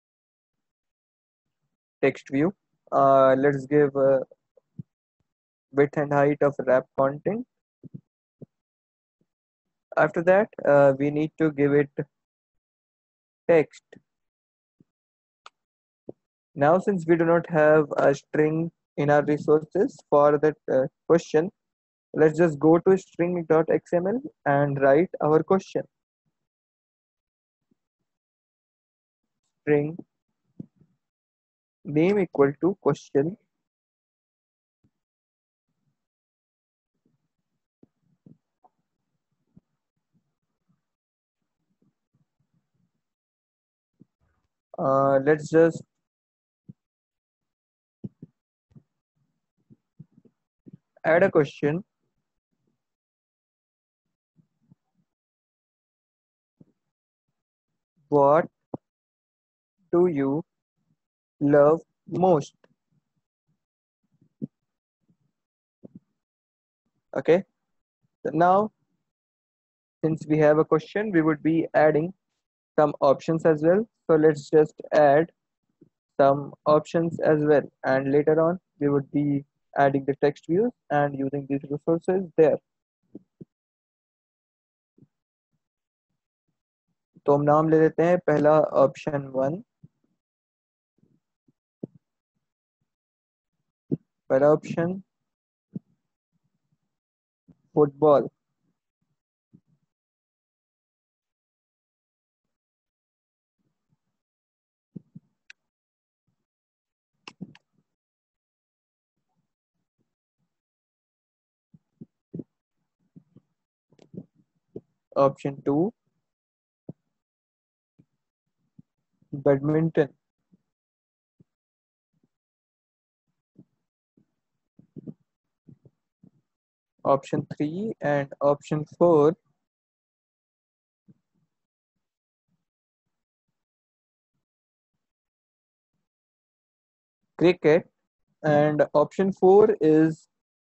Text view. Uh, let's give uh, width and height of wrap content. After that, uh, we need to give it text. Now, since we do not have a string in our resources for that uh, question, let's just go to string.xml and write our question. String name equal to question. Uh, let's just add a question. What do you love most? Okay. So now, since we have a question, we would be adding some options as well. So let's just add some options as well. And later on, we would be adding the text views and using these resources there. तो हम नाम ले लेते हैं पहला option one. पहला option football. Option two badminton. Option three and option four cricket, and option four is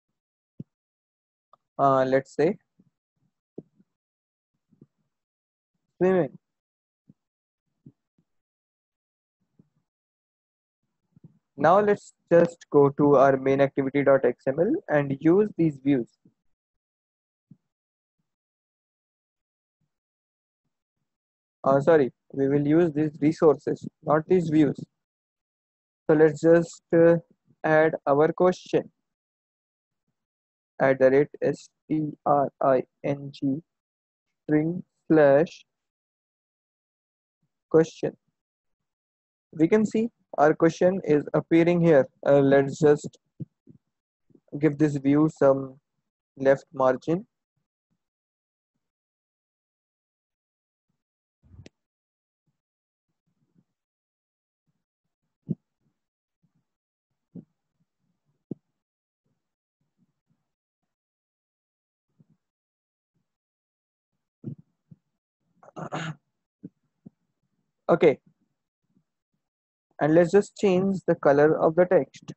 uh, let's say swimming. Now let's just go to our main activity.xml and use these views. Uh, sorry, we will use these resources, not these views. So let's just uh, add our question at the rate string string slash question. We can see our question is appearing here. Uh, let's just give this view some left margin. Okay, and let's just change the color of the text.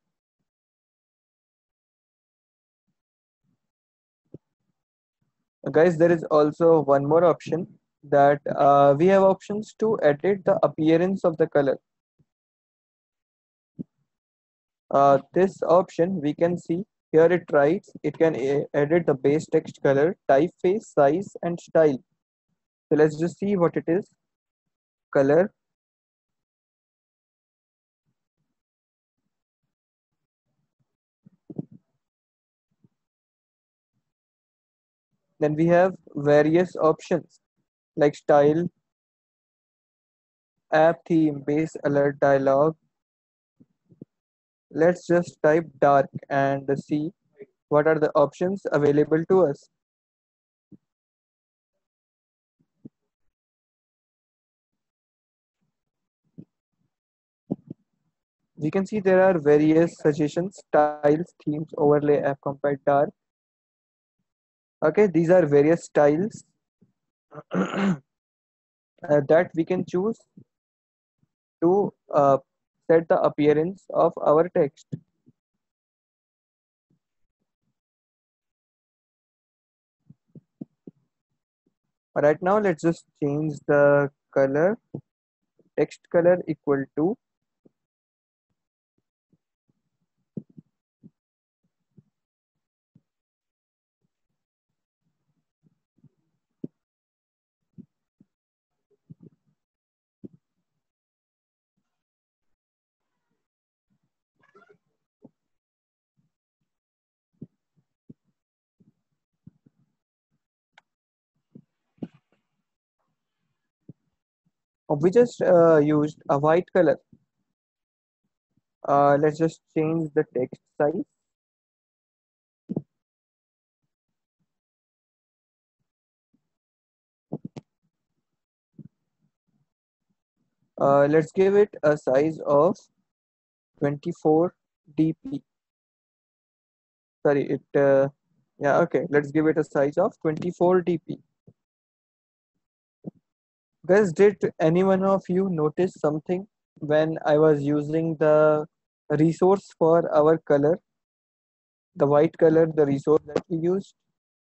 Guys, there is also one more option. that uh, we have options to edit the appearance of the color. Uh, this option we can see here, it writes it can e- edit the base text color, typeface, size, and style. So let's just see what it is. Color. Then we have various options like style, app theme, base alert dialog. Let's just type dark and see what are the options available to us. We can see there are various suggestions: styles, themes, overlay, app compact, dark. Okay, these are various styles uh, that we can choose to uh, set the appearance of our text. Right now, let's just change the color, text color equal to, we just uh, used a white color. Uh, let's just change the text size. Uh, let's give it a size of twenty-four D P. Sorry, it, uh, yeah, okay. Let's give it a size of twenty-four D P. Guys, did any one of you notice something when I was using the resource for our color, the white color, the resource that we used?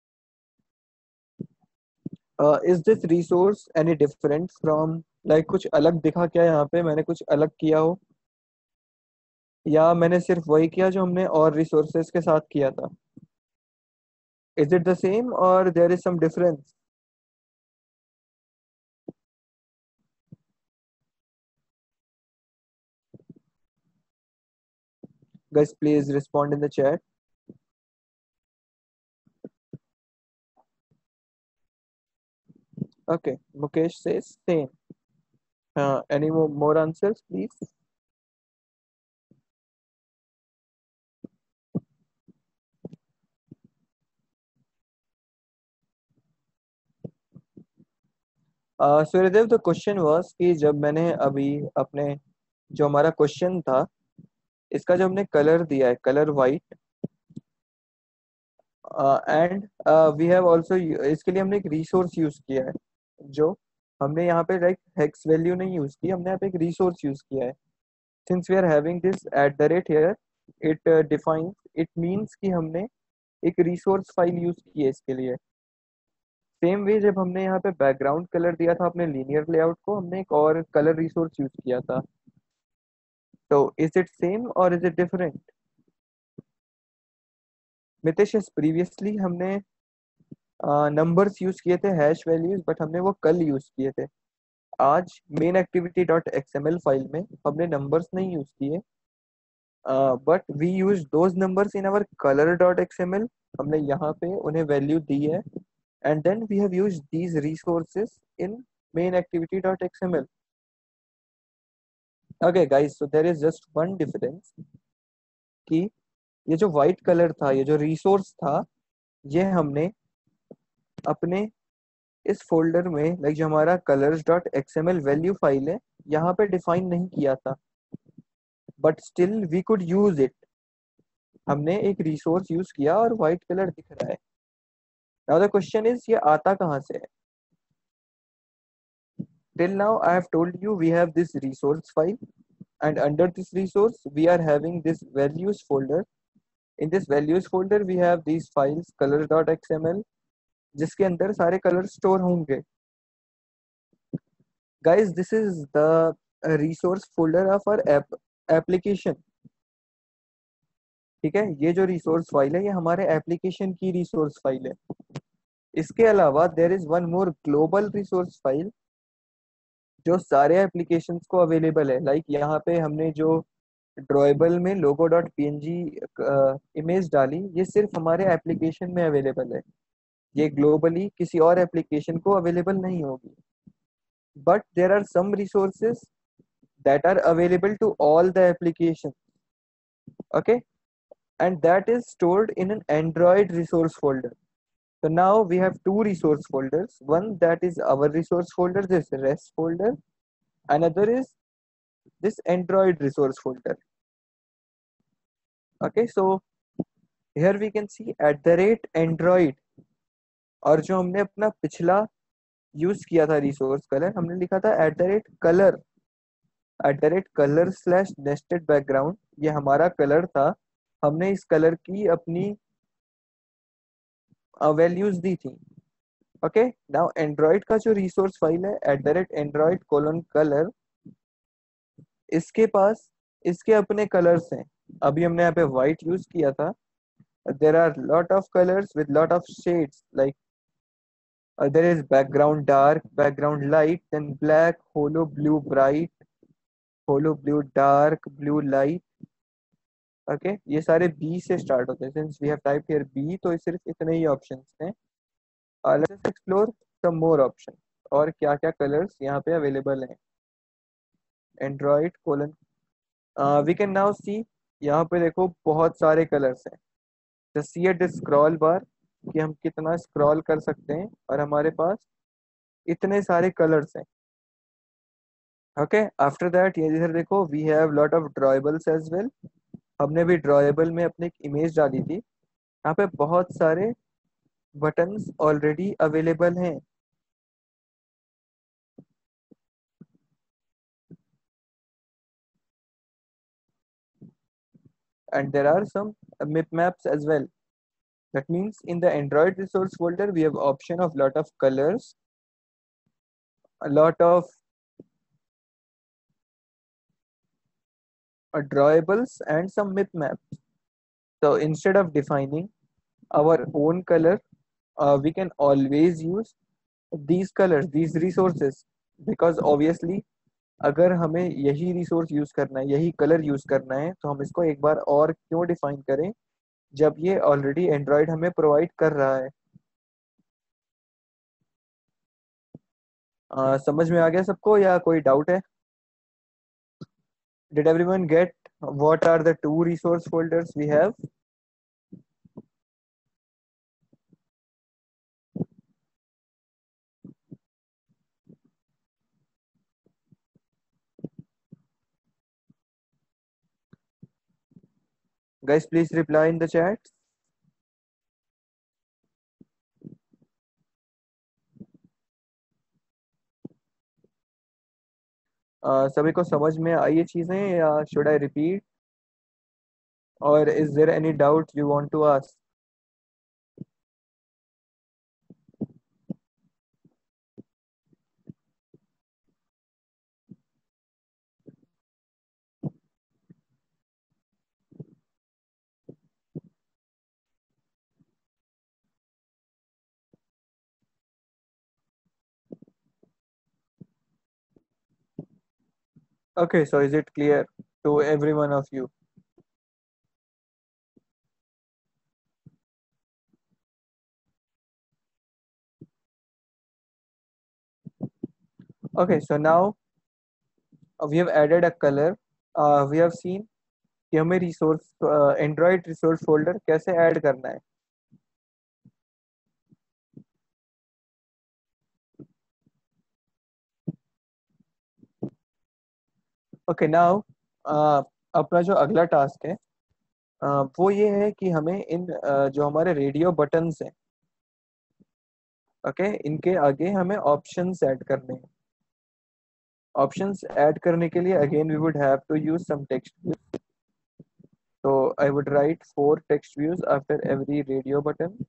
Uh, is this resource any different from, like कुछ अलग दिखा क्या यहाँ पे, मैंने कुछ अलग किया हो, या मैंने सिर्फ वही किया जो हमने और रिसोर्सेज के साथ किया था? Is it the same or there is some difference? Guys, please respond in the chat. Okay, Mukesh says same. Uh, any more, more answers, please? Uh, Suryadev, the question was कि जब मैंने अभी अपने जो हमारा क्वेश्चन था, इसका जो हमने कलर दिया है, colour white, and we have also, इसके लिए हमने एक रिसोर्स यूज किया है, जो हमने यहाँ पे लाइक हेक्स वैल्यू नहीं यूज की, हमने यहाँ पे एक रिसोर्स यूज किया है. Since we are having this at the rate here, it defines, it means कि हमने एक रिसोर्स फाइल यूज की है इसके लिए. सेम वे जब हमने यहाँ पे बैकग्राउंड कलर दिया था अपने लीनियर लेआउट को, हमने एक और कलर रिसोर्स यूज किया था. तो इज इट सेम और is it different? Mitesh, previously हमने नंबर्स यूज किए थे, हैश वैल्यूज, बट हमने वो कल यूज किए थे. आज main activity dot XML file में हमने नंबर्स नहीं यूज किए, but we use those numbers in our colour dot XML. हमने यहाँ पे उन्हें वैल्यू दी है, and then we have used these resources in main activity dot x m l. Okay guys, so there is just one difference कि ये जो white color था, ये जो resource था, ये हमने अपने इस फोल्डर में, लाइक जो हमारा colors dot x m l value file है, यहाँ पे डिफाइन नहीं किया था, but still we could use it. हमने एक रिसोर्स यूज किया और व्हाइट कलर दिख रहा है. नाउ द क्वेश्चन इज, ये आता कहाँ से है? Till now I have told you we have this resource file, and under this resource we are having this values folder. In this values folder we have these files colors.xml, जिसके अंदर सारे colour store होंगे. guys, this is the uh, resource folder of our app application. ठीक है, ये जो resource file है ये हमारे एप्लीकेशन की रिसोर्स फाइल है. इसके अलावा there is one more global resource file जो सारे एप्लीकेशंस को अवेलेबल है. लाइक like यहाँ पे हमने जो ड्रॉएबल में logo dot P N G image डाली, ये सिर्फ हमारे एप्लीकेशन में अवेलेबल है. ये ग्लोबली किसी और एप्लीकेशन को अवेलेबल नहीं होगी. But there are some resources that are available to all the applications. Okay, and that is stored in an Android resource folder. So now we have two resource folders. One that is our resource folder, this rest folder. Another is this Android resource folder. Okay, so here we can see at the rate Android. और जो हमने अपना पिछला use किया था resource colour, हमने लिखा था at the rate colour at the rate colour slash nested background. ये हमारा कलर था. हमने इस कलर की अपनी वैल्यूज दी थी. ओके, नाउ एंड्रॉइड का जो रिसोर्स फाइल है at the rate Android colon colour, इसके पास इसके अपने कलर्स हैं. अभी हमने यहाँ पे व्हाइट यूज किया था. There are lot of colours with lot of shades. Like there is background dark, background light, then black, holo blue bright, holo blue dark, blue light. Okay, ये सारे बी से स्टार्ट होते हैं. Since we have typed here B, तो सिर्फ इतने ही options हैं. Let's explore some more option. और क्या क्या कलर्स यहाँ पे अवेलेबल हैं. Android colon we can now see. यहाँ पे देखो बहुत सारे कलर्स हैं. Just see at scroll bar कि हम कितना स्क्रॉल कर सकते हैं और हमारे पास इतने सारे कलर्स हैं. ओके, आफ्टर दैट ये इधर देखो we have lot of drawables as well. हमने भी ड्रॉएबल में अपनी एक इमेज डाली थी. यहाँ पे बहुत सारे बटन्स ऑलरेडी अवेलेबल हैं. And there are some mip maps as well. That means in the Android resource folder we have option of lot of colors, a lot of uh, drawables and some mip maps. So instead of defining our own color, uh, we can always use these colors, these resources, because obviously अगर हमें यही resource use करना है, यही colour use करना है, तो हम इसको एक बार और क्यों डिफाइन करें जब ये ऑलरेडी एंड्रॉइड हमें प्रोवाइड कर रहा है. आ, समझ में आ गया सबको या कोई डाउट है? Did everyone get what are the two resource folders we have? Guys, please reply in the chat. uh, सभी को समझ में आई ये चीजें या should I repeat, or is there any doubt you want to ask? Okay, so is it clear to every one of you? Okay, so now uh, we have added a color. uh, we have seen कि हमें resource Android resource folder कैसे add करना है. Okay, now अपना जो अगला task है uh, वो ये है कि हमें इन uh, जो हमारे रेडियो बटन्स हैं, ओके okay, इनके आगे हमें ऑप्शंस ऐड करने हैं. ऑप्शंस ऐड करने के लिए again we would have to use some text views. so I would write four text views after every radio button.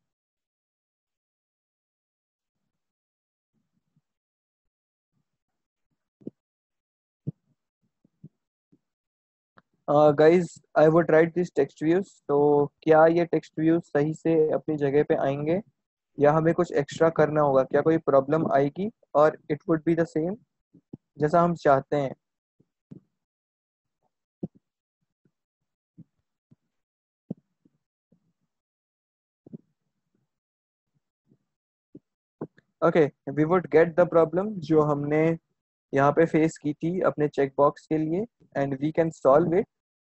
Guys I would write this text views. तो क्या ये text views सही से अपनी जगह पे आएंगे या हमें कुछ एक्स्ट्रा करना होगा? क्या कोई प्रॉब्लम आएगी और it would be the same जैसा हम चाहते हैं? Okay, we would get the problem जो हमने यहाँ पे फेस की थी अपने चेक बॉक्स के लिए, and we can solve it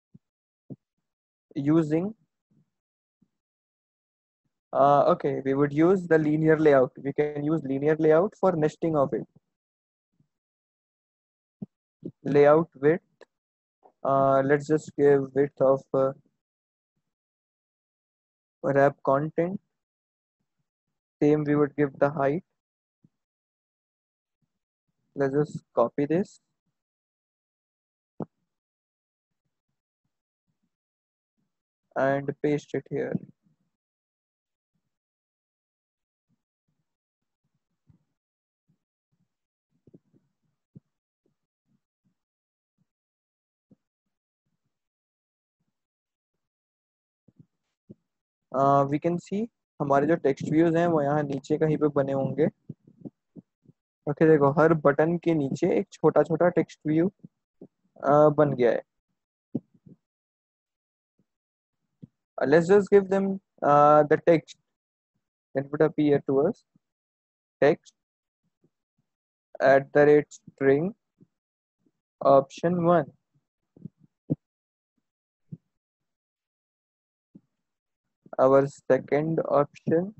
using okay, we would use the linear layout. We can use linear layout for nesting of it. Layout width, uh, let's just give width of uh, wrap content. Same, we would give the height. Let's just copy this and paste it here. Uh, we can see हमारे जो text views हैं वो यहाँ नीचे कहीं पे बने होंगे। ओके okay, देखो हर बटन के नीचे एक छोटा छोटा टेक्स्ट व्यू बन गया है। Uh, let's just give them uh, the text that would appear to us. Text at the rate string option one. Our second option,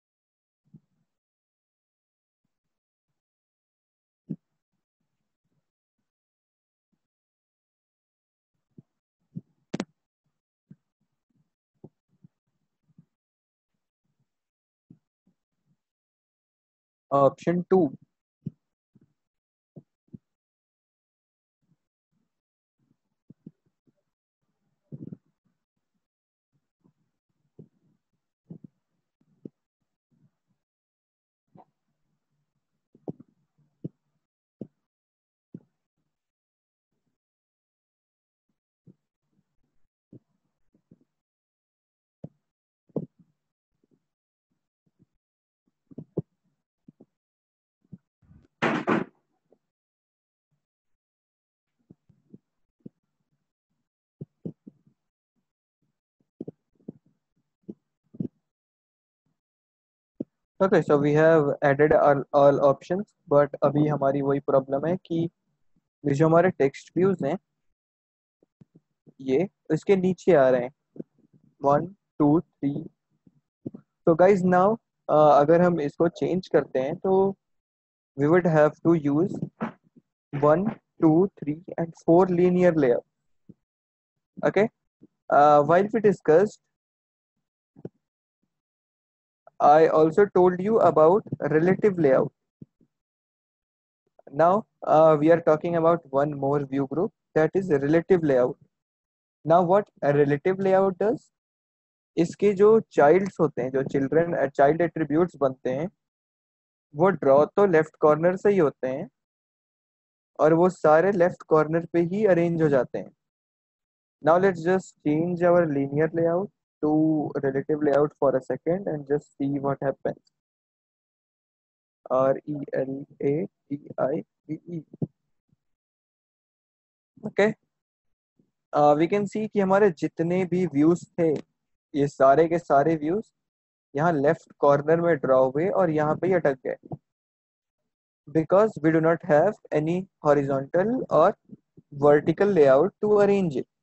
option two. Okay, so we have added all, all options, but अभी हमारी वही problem है कि ये जो हमारे text views हैं ये इसके नीचे आ रहे हैं वन टू थ्री। तो गाइज नाउ अगर हम इसको चेंज करते हैं तो we would have to use one two three and four linear layout. Okay, uh, while we discussed, I also told you about relative layout. Now uh, we are talking about one more view group, that is relative layout. Now what a relative layout does, इसके जो child's होते हैं, जो children child attributes बनते हैं, वो draw तो left corner से ही होते हैं और वो सारे लेफ्ट कॉर्नर पे ही अरेंज हो जाते हैं। Now let's just change our linear layout to relative layout for a second and just see what happens. R E L A T I V E. Okay, we can see कि हमारे जितने भी views थे ये सारे के सारे views यहाँ लेफ्ट कॉर्नर में ड्रॉ हुए और यहाँ पे ही अटक गए, because we do not have any horizontal or vertical layout to arrange it.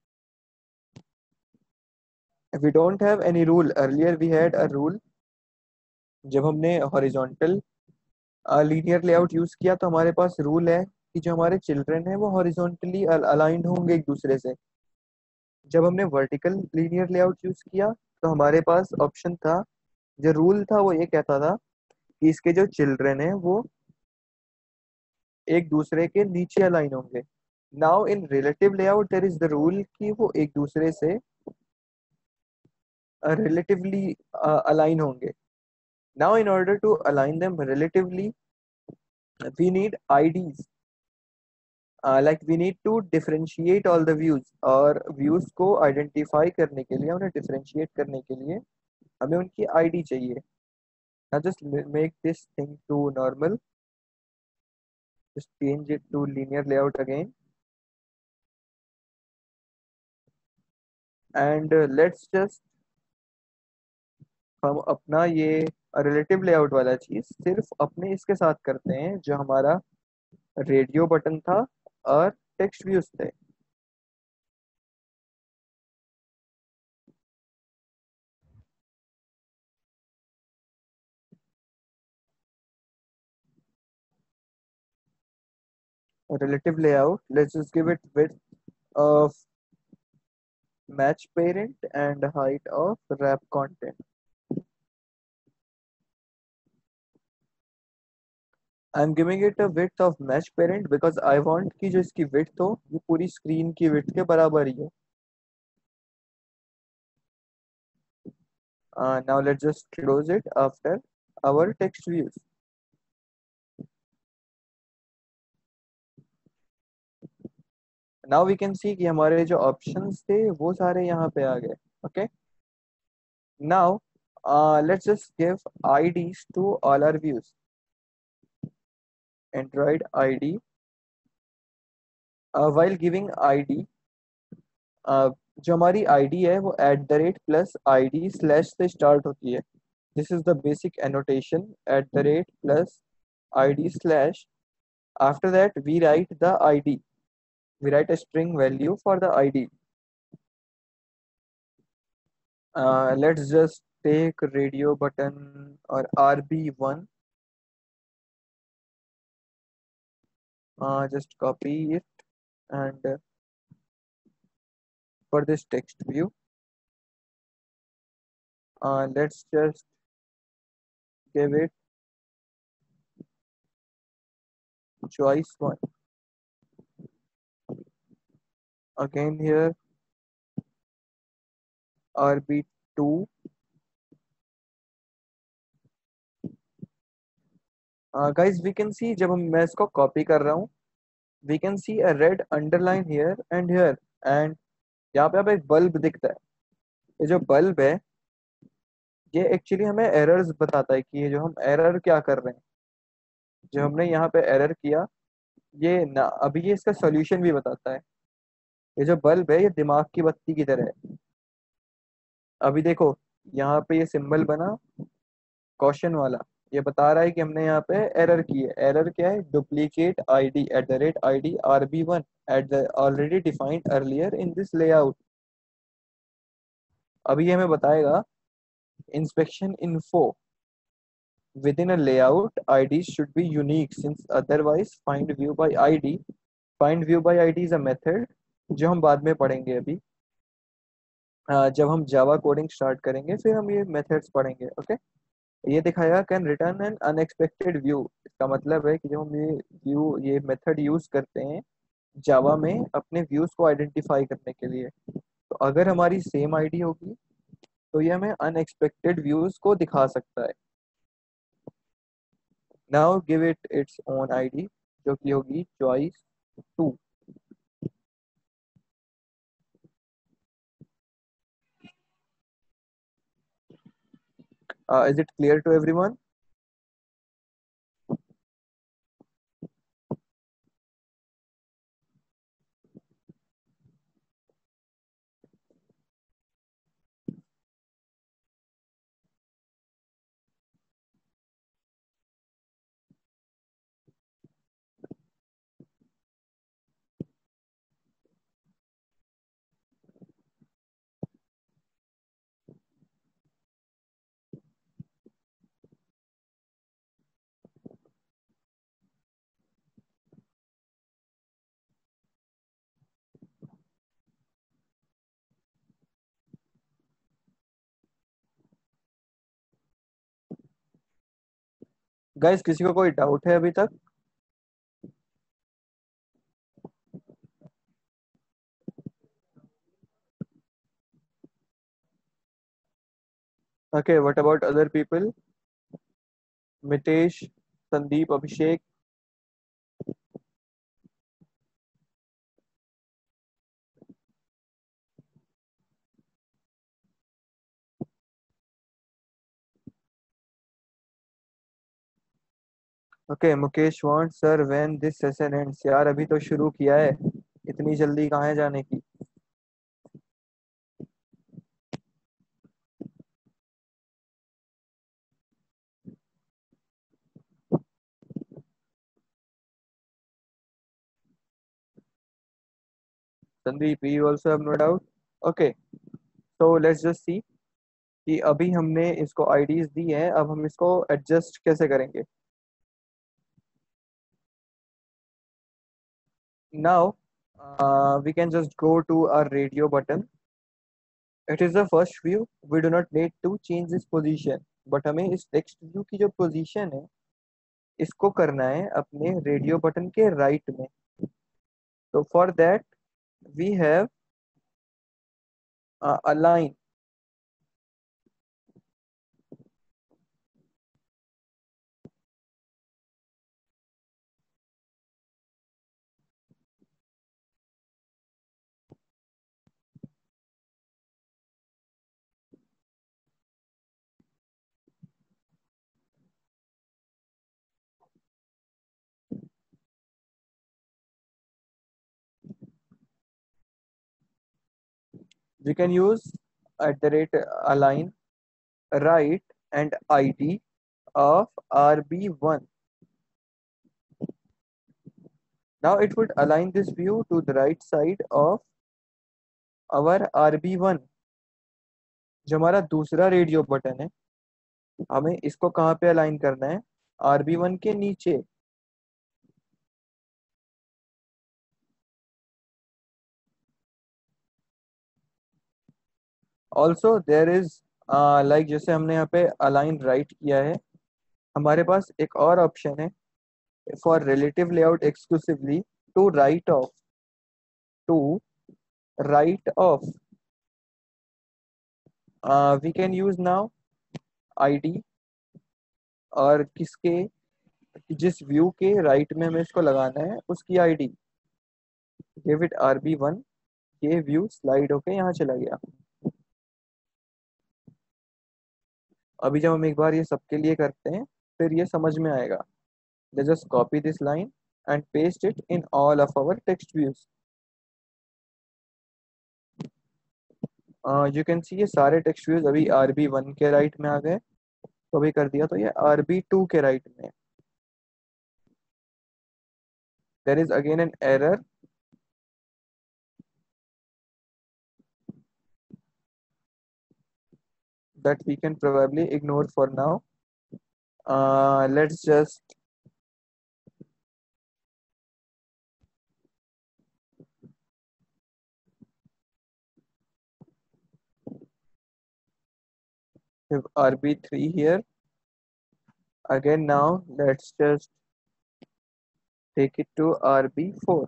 If we don't have any rule, earlier we had a rule, जब हमने horizontal लीनियर लेआउट यूज किया तो हमारे पास रूल है कि जो हमारे चिल्ड्रन है वो हॉरिजॉन्टली अलाइंड होंगे एक दूसरे से। जब हमने वर्टिकल लीनियर लेआउट यूज किया तो हमारे पास ऑप्शन था, जो रूल था वो ये कहता था कि इसके जो चिल्ड्रन है वो एक दूसरे के नीचे अलाइन होंगे। Now in relative layout there is the rule कि वो एक दूसरे से रिलेटिवली अलाइन होंगे। Now in order to align them relatively we need IDs. Like we need to differentiate all the views, और व्यूज को आइडेंटिफाई करने के लिए, उन्हें डिफरेंशिएट करने के लिए हमें उनकी आईडी चाहिए. Now just make this thing to normal. Just change it to linear layout again. And uh, let's just हम अपना ये रिलेटिव लेआउट वाला चीज सिर्फ अपने इसके साथ करते हैं जो हमारा रेडियो बटन था और टेक्स्ट व्यूज थे. Relative layout, let's just give it width of match parent and height of wrap content. I'm giving it a width of match parent because I want कि जो इसकी width हो ये पूरी screen की width के बराबर ही हो. Uh, now let's just close it after our text views. Now we can see कि हमारे जो options थे वो सारे यहाँ पे आ गए. Okay. Now uh, let's just give I Ds to all our views. Android I D. Uh, while giving I D, uh, जो हमारी I D है वो at the rate plus I D slash से start होती है. This is the basic annotation, at the rate plus I D slash. After that we write the I D. We write a string value for the I D. Uh, let's just take radio button or R B one. Uh, just copy it, and uh, for this text view, uh, let's just give it choice one. Again here R B two. Uh, guys, we can see जब हम मैं इसको copy कर रहा हूँ, we can see a red underline here and here, and यहाँ पे अब एक बल्ब दिखता है. ये जो बल्ब है ये एक्चुअली हमें एरर्स बताता है कि ये जो हम एरर क्या कर रहे हैं, जो हमने यहाँ पे एरर किया ये ना, अभी ये इसका सॉल्यूशन भी बताता है. ये जो बल्ब है ये दिमाग की बत्ती की तरह है. अभी देखो यहाँ पे ये सिंबल बना क्वेश्चन वाला, ये बता रहा है कि हमने यहाँ पे एरर की है. एरर क्या है? Duplicate ID at the rate I D R B one at the already defined earlier in this layout. अभी ये हमें बताएगा inspection info within a layout I D should be unique since otherwise find view by I D. find view by I D is a method जो हम बाद में पढ़ेंगे. अभी uh, जब हम जावा कोडिंग स्टार्ट करेंगे फिर हम ये मेथड्स पढ़ेंगे. Okay okay? ये दिखाया can return an unexpected view. इसका मतलब है कि जब हम ये व्यू ये मेथड यूज करते हैं जावा में अपने व्यूज को आइडेंटिफाई करने के लिए, तो अगर हमारी सेम आईडी होगी तो ये हमें अनएक्सपेक्टेड व्यूज को दिखा सकता है. Now give it its own ID जो कि होगी choice two. Is it clear to everyone? Guys किसी को कोई डाउट है अभी तक? Okay, what about other people? Mitesh, Sandeep, Abhishek. Okay Mukesh want sir when this session ends. यार अभी तो शुरू किया है, इतनी जल्दी कहाँ है जाने की। Sandeep you also have no doubt. Okay so let's just see कि अभी हमने इसको आईडीज दी हैं, अब हम इसको एडजस्ट कैसे करेंगे। Now we can just go to our radio button. It is the first view, we do not need to change this position, but हमें इस टेक्स्ट व्यू की जो पोजीशन है इसको करना है अपने रेडियो बटन के राइट में। तो for that we have a line. We can use at the rate align right and I D of R B one. Now it would align this view to the right side of our R B one, जो हमारा दूसरा radio button है। हमें इसको कहाँ पे align करना है? R B one के नीचे। ऑल्सो देयर इज लाइक जैसे हमने यहाँ पे अलाइन राइट किया है, हमारे पास एक और ऑप्शन है for relative layout exclusively to right of to right of we can use now ID और किसके, जिस व्यू के राइट में हमें इसको लगाना है उसकी ID. Give it R B one. ये व्यू स्लाइड होके यहाँ चला गया। अभी जब हम एक बार ये सबके लिए करते हैं फिर ये समझ में आएगा। Let's just copy this line and paste it in all of our text views. You can see ये सारे टेक्स्ट व्यूज अभी आर बी वन के राइट में आ गए। तो अभी कर दिया तो ये आर बी टू के राइट में। There is again an error that we can probably ignore for now. Uh, let's just have R B three here. Again now let's just take it to R B four.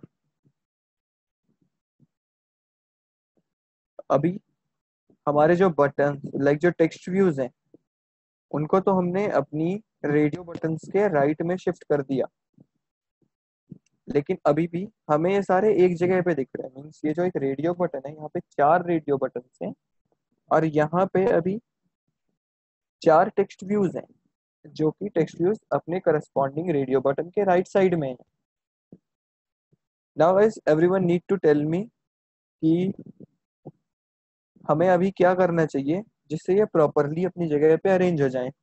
अभी हमारे जो button like जो text views हैं उनको तो हमने अपनी radio buttons के राइट में शिफ्ट कर दिया, लेकिन अभी भी हमें ये सारे एक जगह पे दिख रहे हैं। मीन्स ये जो एक रेडियो बटन है यहाँ पे चार रेडियो बटन हैं और यहाँ पे अभी चार टेक्स्ट व्यूज हैं जो कि टेक्स्ट व्यूज अपने करस्पॉन्डिंग रेडियो बटन के राइट साइड में है। Now guys everyone need to tell me कि हमें अभी क्या करना चाहिए जिससे ये प्रॉपरली अपनी जगह पे अरेंज हो जाए।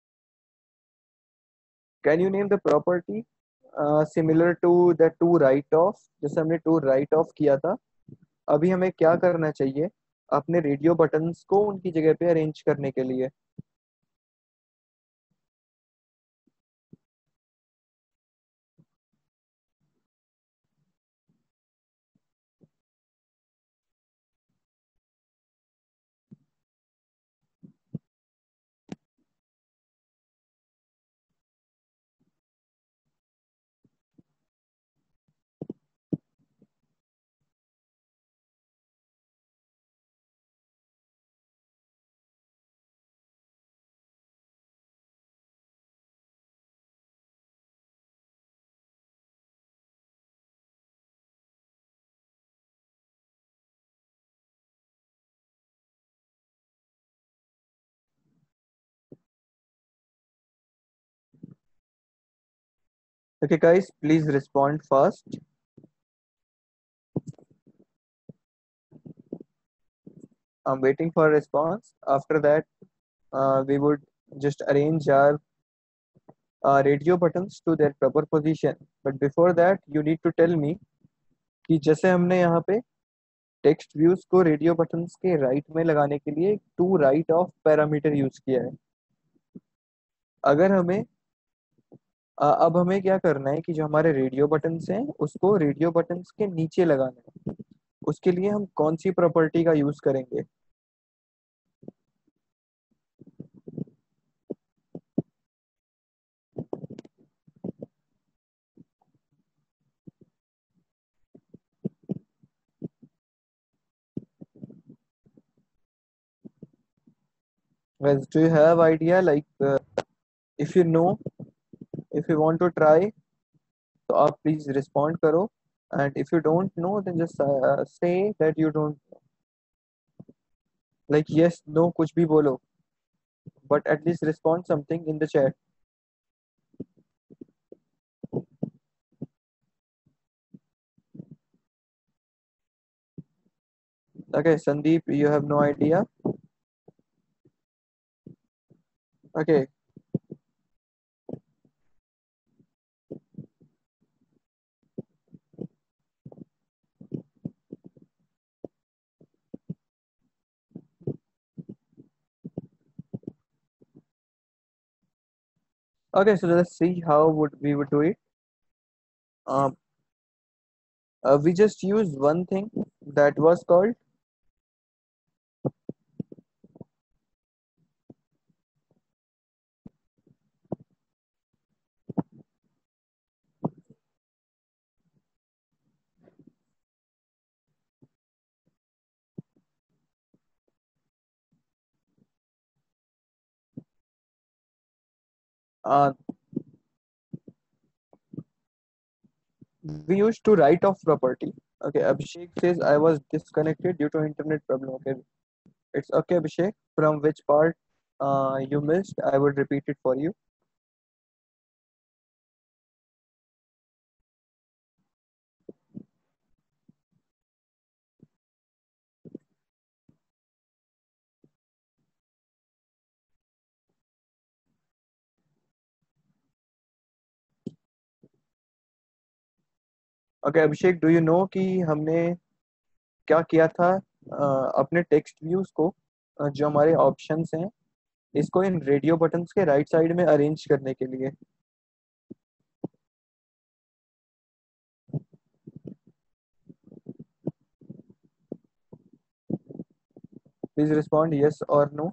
Can you name the property similar to the to right of, जैसे हमने टू राइट ऑफ किया था। अभी हमें क्या करना चाहिए अपने रेडियो बटन्स को उनकी जगह पे अरेंज करने के लिए। Okay, guys, please respond fast. I'm waiting for a response. After that, uh, we would just arrange our uh, radio buttons to their proper position. But before that, you need to tell me कि जैसे हमने यहाँ पे text views को radio buttons के right में लगाने के लिए to right of parameter use किया है। अगर हमें अ, अब हमें क्या करना है कि जो हमारे रेडियो बटन्स हैं उसको रेडियो बटन्स के नीचे लगाना है। उसके लिए हम कौन सी प्रॉपर्टी का यूज करेंगे? Guys, do you have idea like uh, if you know, if you want to try, तो आप प्लीज रिस्पॉन्ड करो। And if you don't know then just say that you don't, like yes no कुछ भी बोलो, but at least respond something in the chat. Okay, Sandeep, you have no idea. Okay, okay, so let's see how would we would do it. Um, uh, we just use one thing that was called uh, we used to write off property. Okay, Abhishek says I was disconnected due to internet problem. Okay, it's okay, Abhishek. From which part uh, you missed, I would repeat it for you. Okay, Abhishek, do you know कि हमने क्या किया था? अ, अपने text views को अ, जो हमारे options हैं इसको इन रेडियो बटन्स के राइट साइड में अरेंज करने के लिए। प्लीज रिस्पॉन्ड यस और no.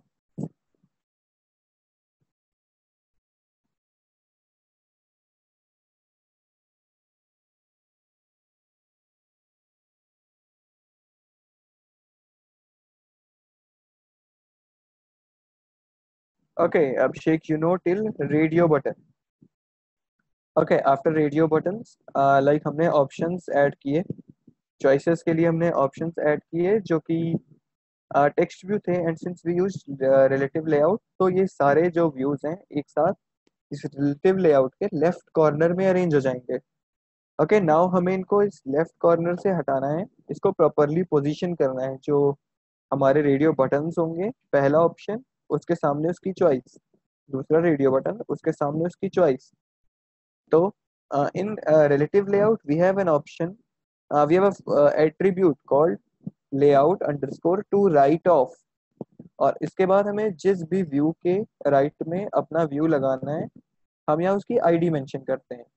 Okay Abhishek, you know till radio button. Okay, after radio buttons like हमने ऑप्शंस ऐड किए, चॉइसेस के लिए हमने ऑप्शंस ऐड किए जो कि टेक्स्ट व्यू थे। And since we use relative layout, तो ये सारे जो व्यूज हैं एक साथ इस रिलेटिव लेआउट के लेफ्ट कॉर्नर में अरेंज हो जाएंगे। ओके, नाउ हमें इनको इस लेफ्ट कॉर्नर से हटाना है, इसको प्रॉपरली पोजीशन करना है। जो हमारे रेडियो बटन्स होंगे, पहला ऑप्शन उसके सामने उसकी चॉइस, दूसरा रेडियो बटन उसके सामने उसकी चॉइस। तो in relative layout we have an option, we have a attribute called layout underscore to right of. और इसके बाद हमें जिस भी व्यू के राइट right में अपना व्यू लगाना है, हम यहाँ उसकी आईडी मेंशन करते हैं।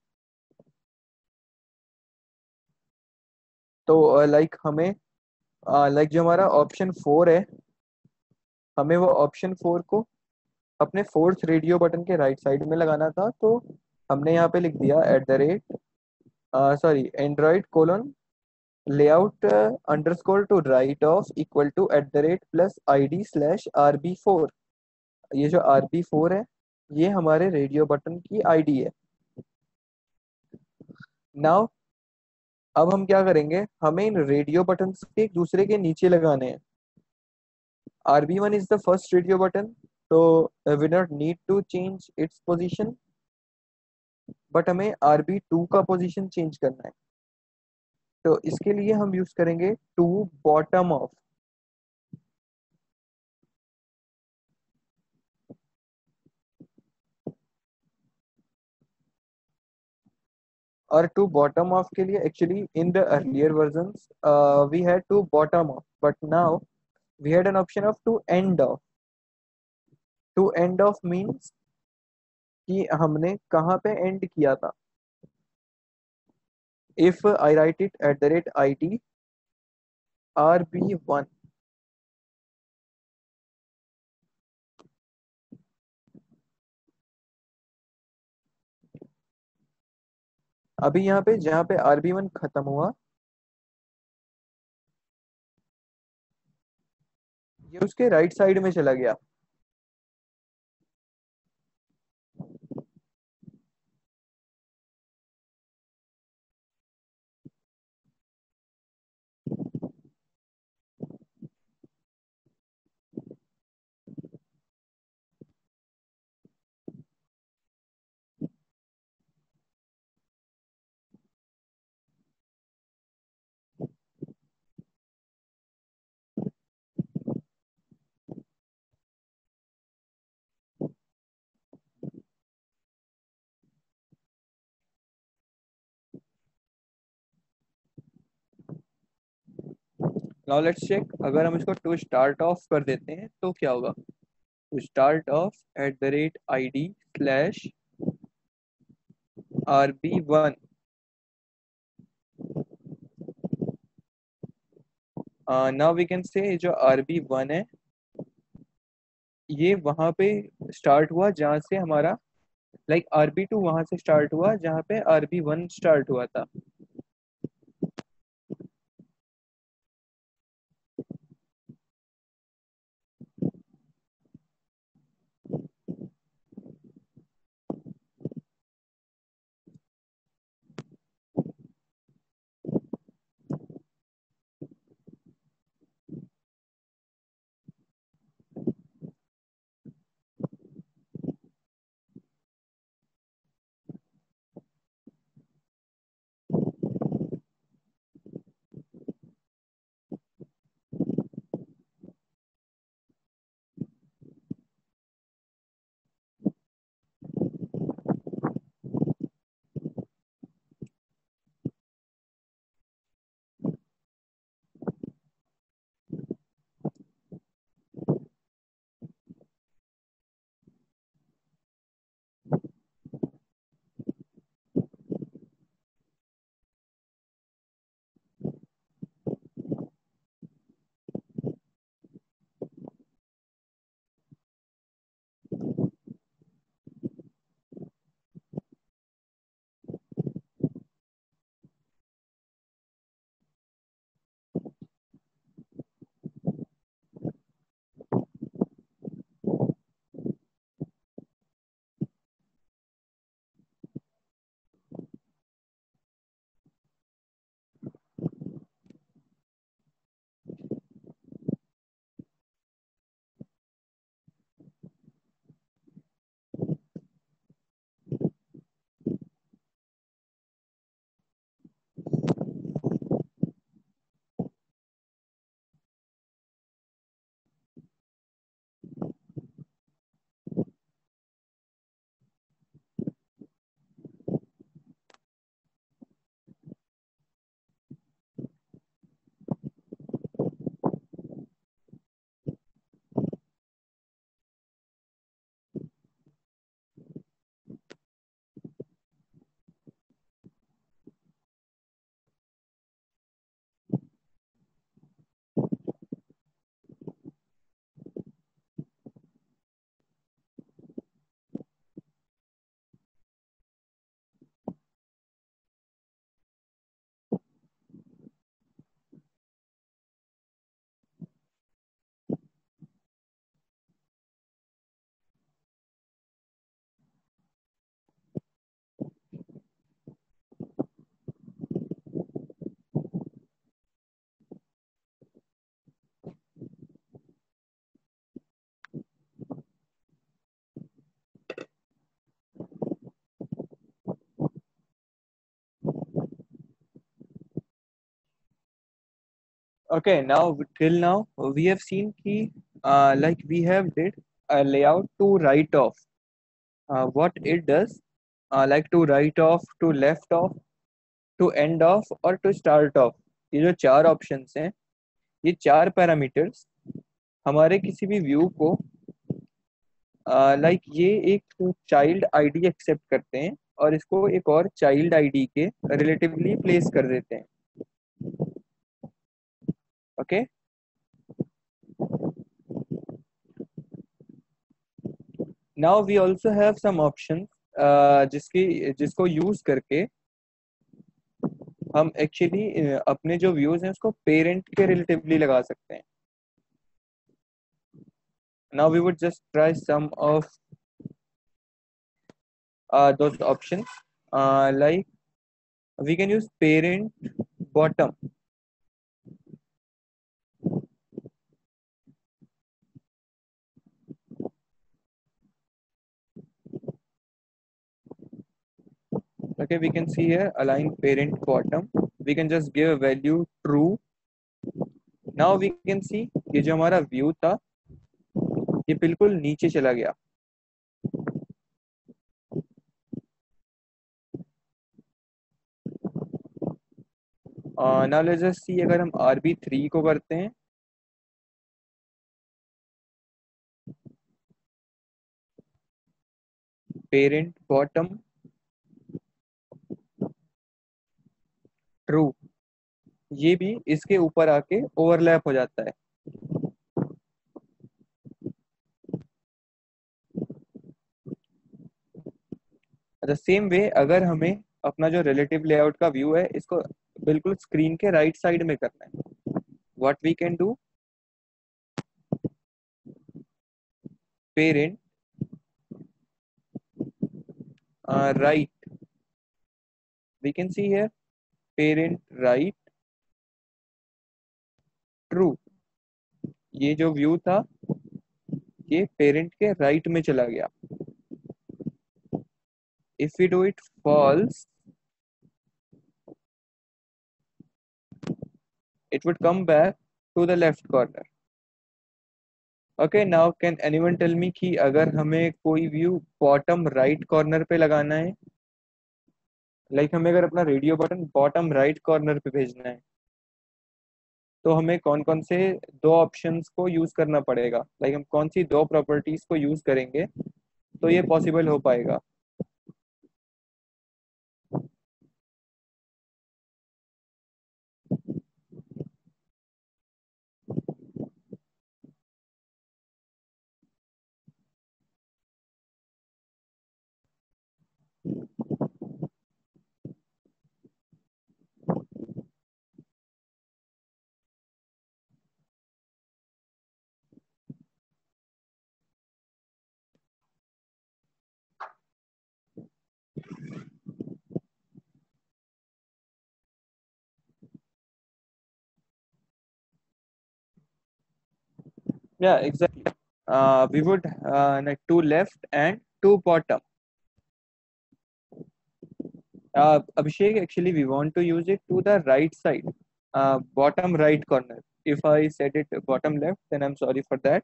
तो लाइक uh, हमें लाइक uh, जो हमारा ऑप्शन फोर है, हमें वो ऑप्शन फोर को अपने फोर्थ रेडियो बटन के राइट साइड में लगाना था। तो हमने यहाँ पे लिख दिया at the rate, sorry, Android colon layout underscore to right of equal to at the rate plus I D slash R B four. ये जो आर बी फोर है ये हमारे रेडियो बटन की आईडी है। नाउ अब हम क्या करेंगे, हमें इन रेडियो बटन के एक दूसरे के नीचे लगाने हैं। R B one is the first radio button, तो we not need to change its position. But हमें आर बी टू का पोजीशन चेंज करना है। तो इसके लिए हम यूज करेंगे टू बॉटम ऑफ। और टू बॉटम ऑफ के लिए actually in the earlier versions we had to bottom of, but now we had an option of to end of. To end of means कि हमने कहाँ पे end किया था। If I write it at the rate I D R B one. अभी यहाँ पे जहाँ पे आर बी वन खत्म हुआ, ये उसके राइट right साइड में चला गया। नाउ लेट्स चेक, अगर हम इसको टू स्टार्ट ऑफ कर देते हैं तो क्या होगा। To start of at the rate I D slash R B one. Now we can say जो आर बी वन है ये वहां पे स्टार्ट हुआ जहां से हमारा लाइक आर बी टू वहां से स्टार्ट हुआ जहां पे आर बी वन स्टार्ट हुआ था। Okay, now till now we have seen key uh, like we have did a layout to right off. Uh, what it does, uh, like to right off, to left off, to end off और to start off. ये जो चार options हैं, ये चार parameters हमारे किसी भी व्यू को लाइक ये एक चाइल्ड आईडी एक्सेप्ट करते हैं और इसको एक और चाइल्ड आईडी के रिलेटिवली प्लेस कर देते हैं. Okay, now we also have some options जिसकी जिसको यूज करके हम एक्चुअली अपने जो व्यूज हैं उसको पेरेंट के रिलेटिवली लगा सकते हैं. Now we would just try some of uh, those options. Uh, like we can use parent bottom. Okay, we can see here align parent bottom. We can just give a value true. Now we can see ये जो हमारा view था ये बिल्कुल नीचे चला गया. uh, now let's just see अगर हम R B थ्री को करते हैं parent bottom true, ये भी इसके ऊपर आके ओवरलैप हो जाता है. द सेम वे अगर हमें अपना जो रिलेटिव लेआउट का व्यू है इसको बिल्कुल स्क्रीन के राइट साइड में करना है, what we can do, parent right, we can see here parent right true. ये जो व्यू था ये पेरेंट के राइट में चला गया. If we do it false it would come back to the left corner. Okay, now can anyone tell me कि अगर हमें कोई व्यू बॉटम राइट कॉर्नर पे लगाना है, लाइक like हमें अगर अपना radio button bottom right corner पे भेजना है तो हमें कौन कौन से दो ऑप्शंस को यूज करना पड़ेगा, लाइक like हम कौन सी दो प्रॉपर्टीज को यूज करेंगे तो ये पॉसिबल हो पाएगा. Yeah, exactly. Uh, we would uh, like two left and two bottom. Uh, Abhishek, actually, we want to use it to the right side, uh, bottom right corner. If I said it bottom left, then I'm sorry for that.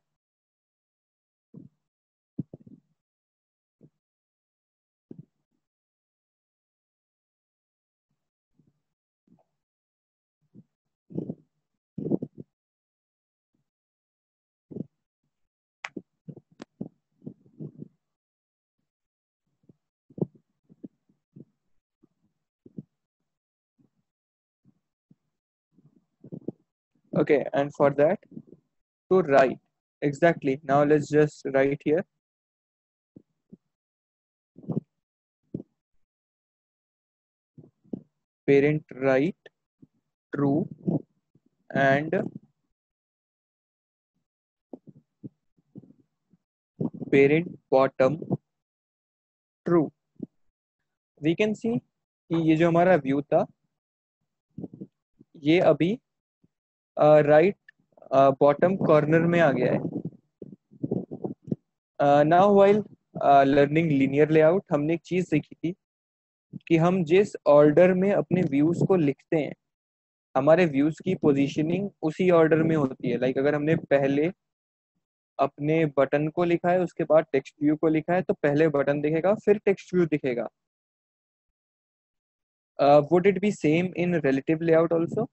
Okay, and for that, to right. Exactly. Now let's just write here. Parent right, true, and parent bottom, true. We can see कि ये जो हमारा view था ये अभी right bottom corner में आ गया है. Now while learning linear layout हमने एक चीज सीखी थी कि हम जिस ऑर्डर में अपने व्यूज को लिखते हैं हमारे व्यूज की पोजीशनिंग उसी ऑर्डर में होती है। लाइक अगर हमने पहले अपने बटन को लिखा है, उसके बाद टेक्स्ट व्यू को लिखा है, तो पहले बटन दिखेगा फिर टेक्स्ट व्यू दिखेगा। Would it be same in relative layout also?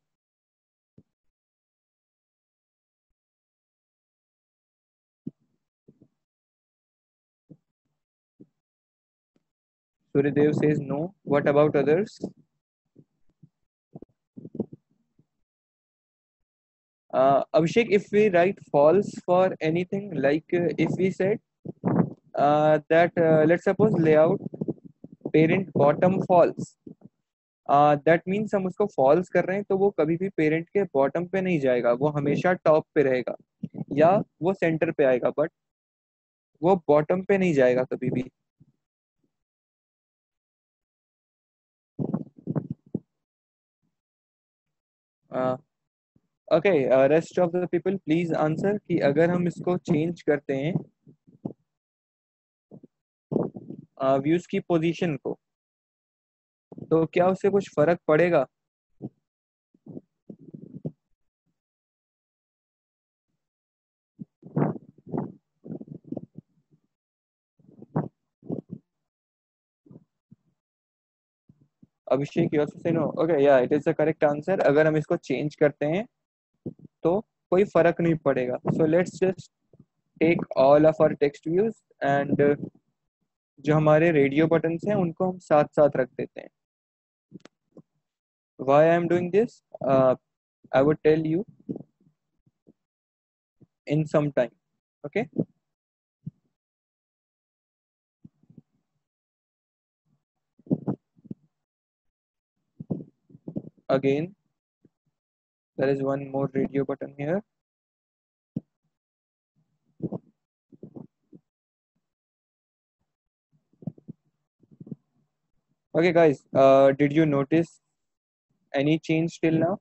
Suryadev says no. What about others? Uh, Abhishek, if we write false for anything, like uh, if we said uh, that, uh, let's suppose layout parent bottom false, uh, that means हम उसको false कर रहे हैं, तो वो कभी भी parent के bottom पे नहीं जाएगा, वो हमेशा top पे रहेगा, या वो center पे आएगा, but वो bottom पे नहीं जाएगा कभी भी। uh, okay, uh, rest of the people please answer कि अगर हम इसको change करते हैं व्यूज की पोजीशन को, तो क्या उससे कुछ फर्क पड़ेगा? Abhishek, you also say no. Okay, yeah it is the correct answer. अगर हम इसको चेंज करते हैं तो कोई फर्क नहीं पड़ेगा। So let's just take all of our text views and जो हमारे रेडियो बटन्स हैं उनको हम साथ साथ रख देते हैं। Why I am doing this, I would tell you in some time. Okay, again there is one more radio button here. Okay guys, uh, did you notice any change till now?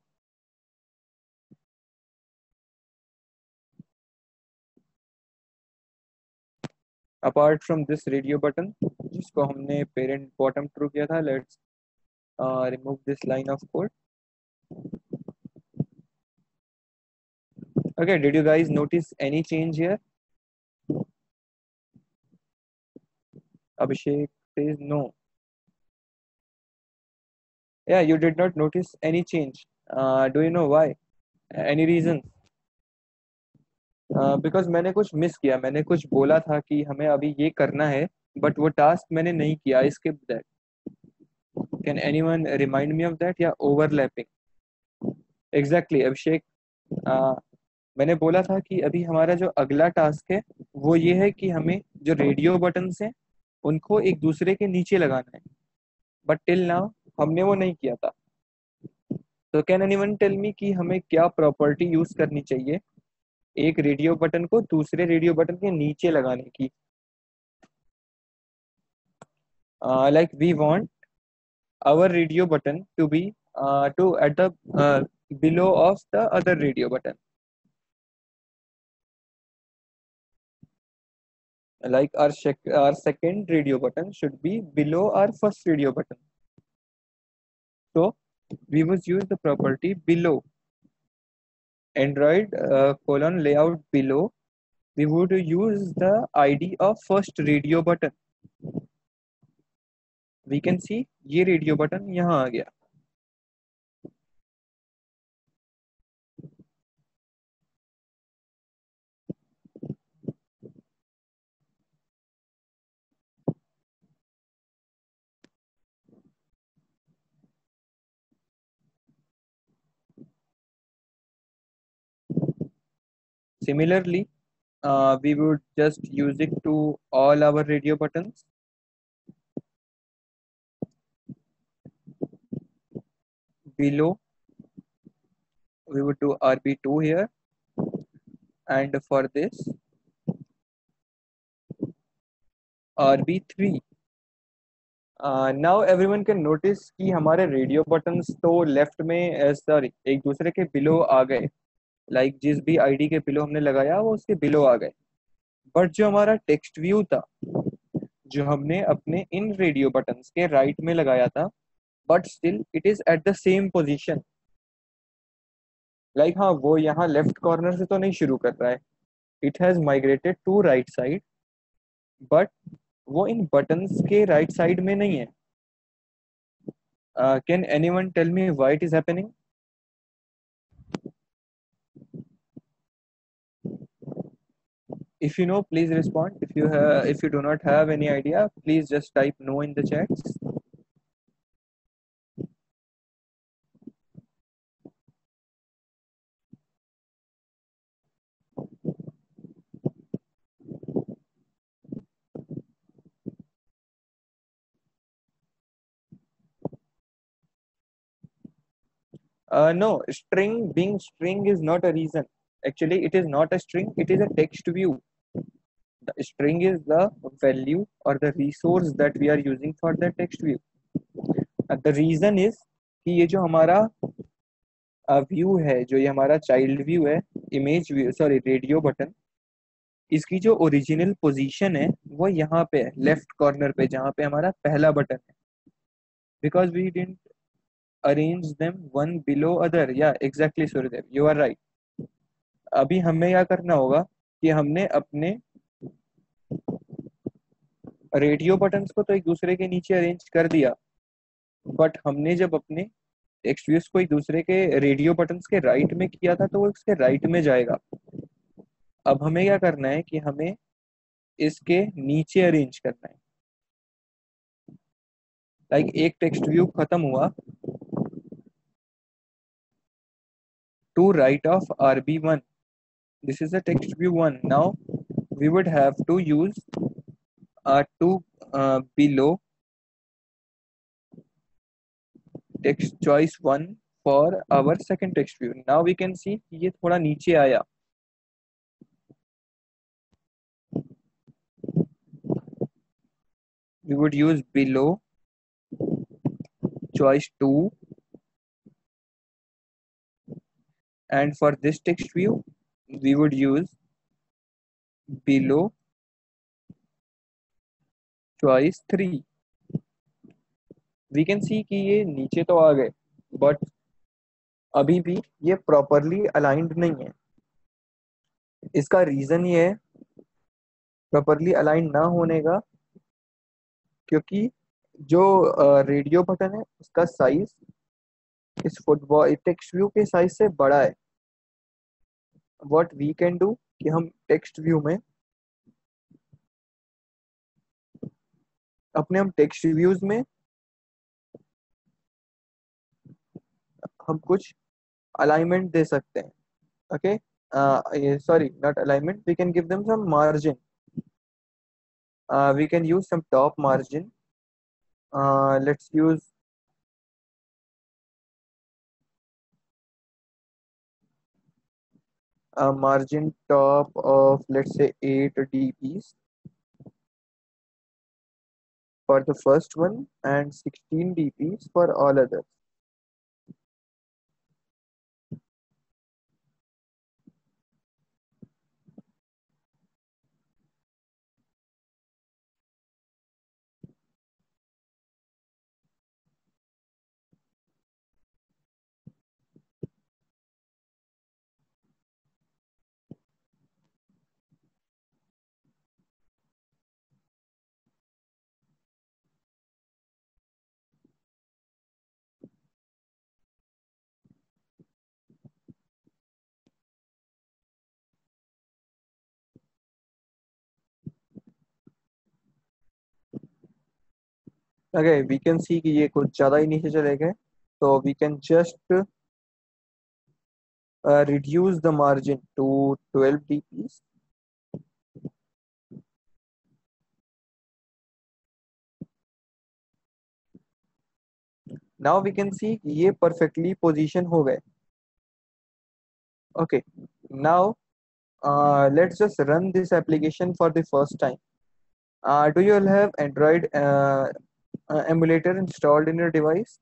Apart from this radio button जिसको हमने parent bottom true किया था, let's uh, remove this line of code. Okay, did you guys notice any change here? Abhishek says no. Yeah, you did not notice any change. Uh, do you know why? Any reason? Uh, because मैंने कुछ miss किया, मैंने कुछ बोला था कि हमें अभी ये करना है, बट वो टास्क मैंने नहीं किया। I skip that. Can anyone remind me of that? Yeah overlapping? Exactly Abhishek, uh, मैंने बोला था कि अभी हमारा जो अगला टास्क है वो ये है कि हमें जो रेडियो बटन्स हैं उनको एक दूसरे के नीचे लगाना है, बट टिल नाउ हमने वो नहीं किया था। तो कैन एनीवन टेल मी कि हमें क्या प्रॉपर्टी यूज करनी चाहिए एक रेडियो बटन को दूसरे रेडियो बटन के नीचे लगाने की? Like we want our radio button to be to at the below of the other radio button. Like our, sec- our second radio button should be below our first radio button. So we must use the property below. Android uh, colon layout below. We would use the I D of first radio button. We can see ये radio button यहाँ आ गया। Similarly, uh, we would just use it to all our radio buttons. Below, we would do R B two here, and for this R B three. Now everyone can notice कि हमारे radio buttons तो left में sorry एक दूसरे के below आ गए। Like like, जिस भी आईडी के बिलो हमने लगाया वो उसके बिलो आ गए, बट जो हमारा टेक्स्ट व्यू था जो हमने अपने इन रेडियो बटन्स के राइट में लगाया था, but still it is at the same position. Like हाँ वो यहाँ लेफ्ट कॉर्नर से तो नहीं शुरू कर रहा है, it has migrated to right side, but वो इन बटन्स के राइट साइड में नहीं है. Can anyone tell me why it is happening? If you know, please respond. If you have, if you do not have any idea, please just type no in the chats. Uh, no, string being string is not a reason. Actually, it is not a string. It is a text view. The string is the value or the resource that we are using for the text view. And the reason is कि ये जो हमारा view है, जो ये हमारा child view है, image view, sorry radio button, इसकी जो ओरिजिनल पोजीशन है वो यहाँ पे है, लेफ्ट कॉर्नर पे, जहाँ पे हमारा पहला बटन है. Because we didn't arrange them one below other. Yeah exactly Suryadev, you are right. अभी हमें क्या करना होगा कि हमने अपने रेडियो बटन्स को तो एक दूसरे के नीचे अरेंज कर दिया, बट हमने जब अपने टेक्स्ट व्यूज को एक दूसरे के रेडियो बटन्स के राइट में किया था तो वो इसके राइट में जाएगा. अब हमें क्या करना है कि हमें इसके नीचे अरेंज करना है. लाइक like एक टेक्स्ट व्यू खत्म हुआ, to right of R B one. This is a text view one. Now we would have to use uh, to uh, below text choice one for our second text view. Now we can see कि ये थोड़ा नीचे आया. We would use below choice two, and for this text view we would use below choice three. We can see कि ये नीचे तो आ गए, but अभी भी ये प्रॉपरली अलाइंड नहीं है. इसका रीजन ये है प्रॉपरली अलाइन ना होने का, क्योंकि जो रेडियो बटन है उसका साइज इस फुटबॉल टेक्स्ट व्यू के साइज से बड़ा है. व्हाट वी कैन डू कि हम टेक्स्ट व्यू में अपने हम टेक्स्ट व्यूज में हम कुछ अलाइनमेंट दे सकते हैं. Okay, sorry, not alignment, we can give them some margin. Uh, we can use some top margin. Uh, let's use a margin top of, let's say, eight dps for the first one and sixteen dps for all others. Okay, we can see कि ये कुछ ज़्यादा ही नीचे चले गए, so we can just uh, reduce the margin to twelve dps. Now we can see कि ये perfectly position हो गए. Okay, now uh, let's just run this application for the first time. Uh, do you all have Android uh, uh, emulator installed in your device?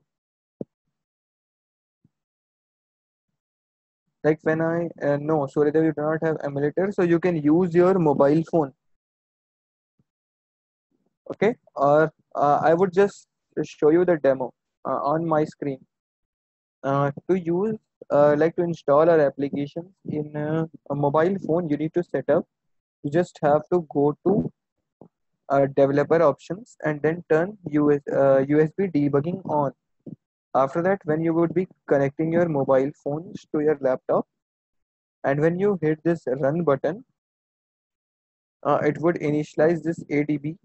Like when I uh, no, sorry, that you do not have emulator, so you can use your mobile phone. Okay, or uh, I would just show you the demo uh, on my screen. Uh, to use uh, like to install our applications in uh, a mobile phone, you need to set up. You just have to go to uh, developer options and then turn U S, uh, U S B debugging on. After that, when you would be connecting your mobile phones to your laptop, and when you hit this run button, uh, it would initialize this A D B,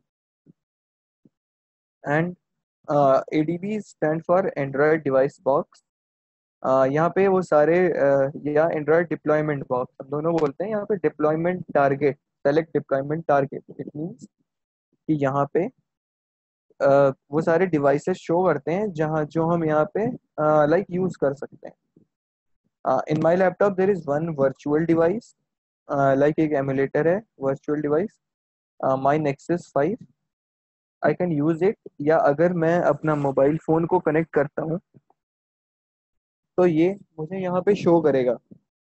and uh, A D B stand for Android Device Box. uh, यहाँ पे वो सारे uh, या Android deployment box हम दोनों बोलते हैं यहाँ पे deployment target select deployment target it means कि यहाँ पे uh, वो सारे डिवाइसेस शो करते हैं जहाँ जो हम यहाँ पे लाइक uh, यूज कर सकते हैं in my laptop there is one virtual device like एक एमुलेटर है virtual device my Nexus five I can use it या अगर मैं अपना मोबाइल फोन को कनेक्ट करता हूँ तो ये मुझे यहाँ पे शो करेगा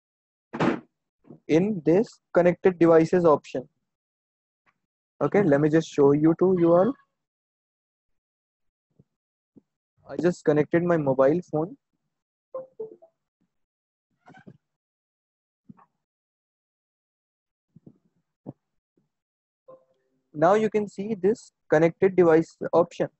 in this connected devices option. Okay, let me just show you to you all. I just connected my mobile phone. Now you can see this connected device option.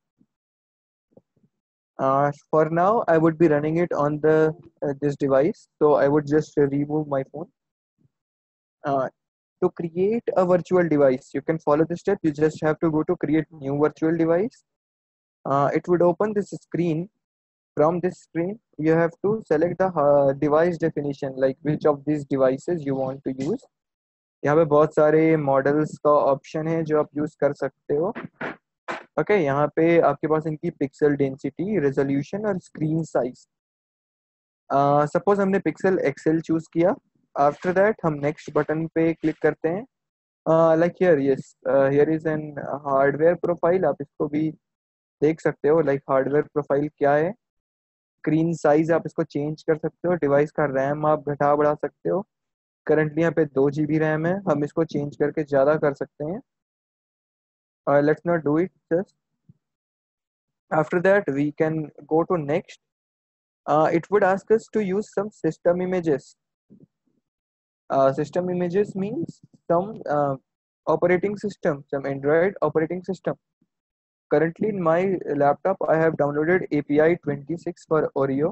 Uh, for now, I would be running it on the uh, this device, so I would just remove my phone. Uh, to create a virtual device, you can follow the step. You just have to go to create new virtual device. Uh, it would open this screen. From this screen, you have to select the uh, device definition, like which of these devices you want to use. यहाँ पे बहुत सारे models का option है जो आप use कर सकते हो. ओके okay, यहाँ पे आपके पास इनकी पिक्सल डेंसिटी, रेजोल्यूशन और स्क्रीन साइज. सपोज हमने पिक्सल एक्सेल चूज किया. आफ्टर दैट हम नेक्स्ट बटन पे क्लिक करते हैं. Like here yes here is an hardware profile. आप इसको भी देख सकते हो लाइक हार्डवेयर प्रोफाइल क्या है. स्क्रीन साइज आप इसको चेंज कर सकते हो. डिवाइस का रैम आप घटा बढ़ा सकते हो. करंटली यहाँ पे दो जी बी रैम है, हम इसको चेंज करके ज़्यादा कर सकते हैं. Let's not do it just. After that we can go to next. It would ask us to use some system images. System images means some uh, operating system, some Android operating system. Currently in my laptop, I have downloaded A P I twenty-six for Oreo.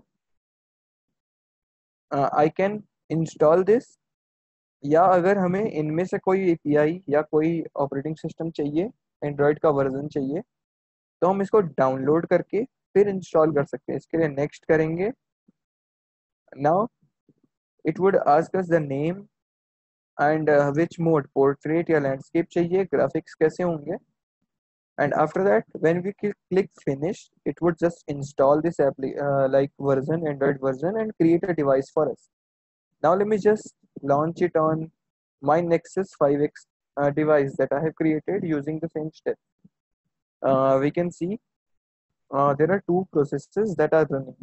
Uh, I can install this. या अगर हमें इनमें से कोई API या कोई operating system चाहिए, Android का वर्जन चाहिए, तो हम इसको डाउनलोड करके फिर इंस्टॉल कर सकते हैं. इसके लिए नेक्स्ट करेंगे. Now it would ask us the name and which mode, portrait या लैंडस्केप चाहिए, ग्राफिक्स कैसे होंगे. And after that when we click finish, it would just install this like version, Android version, and create a device for us. Now let me just launch it on my Nexus five X uh, device that I have created using the same step. Uh, we can see uh, there are two processes that are running,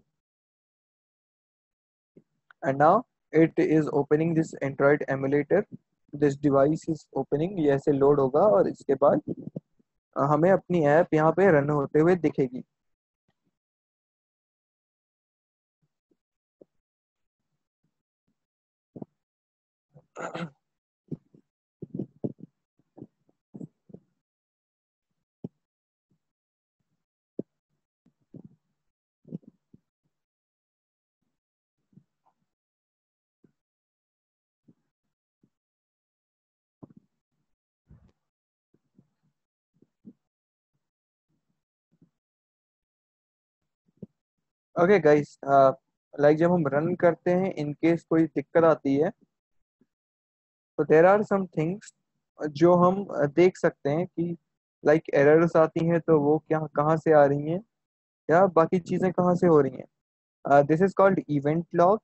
and now it is opening this Android emulator. This device is opening. ये ऐसे load होगा और इसके बाद uh, हमें अपनी app यहाँ पे रन होते हुए दिखेगी. ओके गाइस, लाइक जब हम रन करते हैं, इन केस कोई दिक्कत आती है तो देर आर सम थिंग्स जो हम uh, देख सकते हैं कि लाइक एरर्स आती हैं तो वो क्या कहाँ से आ रही हैं या बाकी चीज़ें कहाँ से हो रही हैं. This is called event log.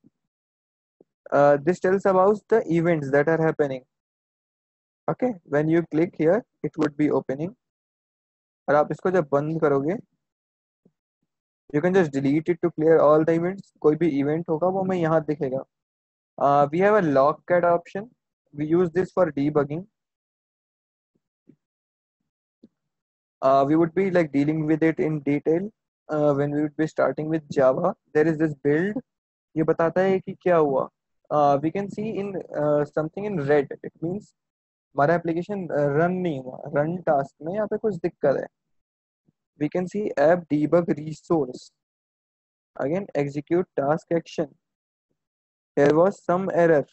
This tells about the events that are happening. Okay, when you click here it would be opening. और आप इसको जब बंद करोगे, you can just delete it to clear all the events. कोई भी event होगा वो हमें यहाँ दिखेगा. We have a log cat option. We use this for debugging. Uh, we would be like dealing with it in detail uh, when we would be starting with Java. There is this build. ये बताता है कि क्या हुआ. We can see in something in red, it means हमारा application run नहीं हुआ, run task में यहाँ पे कुछ दिक्कत है. We can see app debug resource, again execute task action, there was some error.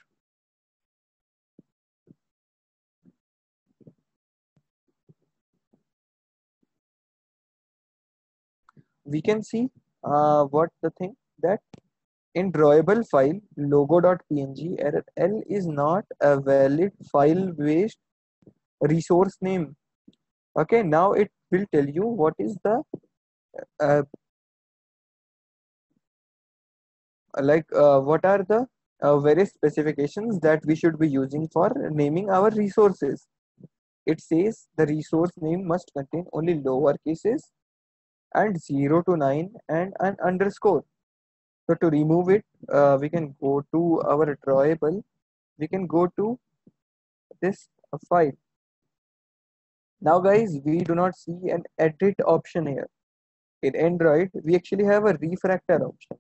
We can see uh, what the thing that in drawable file logo.png error L is not a valid file based resource name. Okay, now it will tell you what is the uh, like uh, what are the uh, various specifications that we should be using for naming our resources. It says the resource name must contain only lower cases and zero to nine and an underscore. So to remove it, uh, we can go to our drawable. We can go to this uh, file. Now, guys, we do not see an edit option here. In Android, we actually have a refractor option.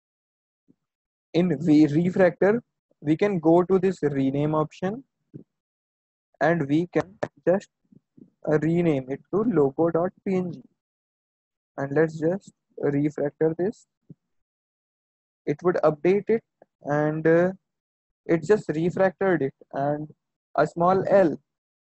In v refractor, we can go to this rename option and we can just uh, rename it to logo.png. And let's just refactor this. It would update it, and uh, it just refactored it, and a small L.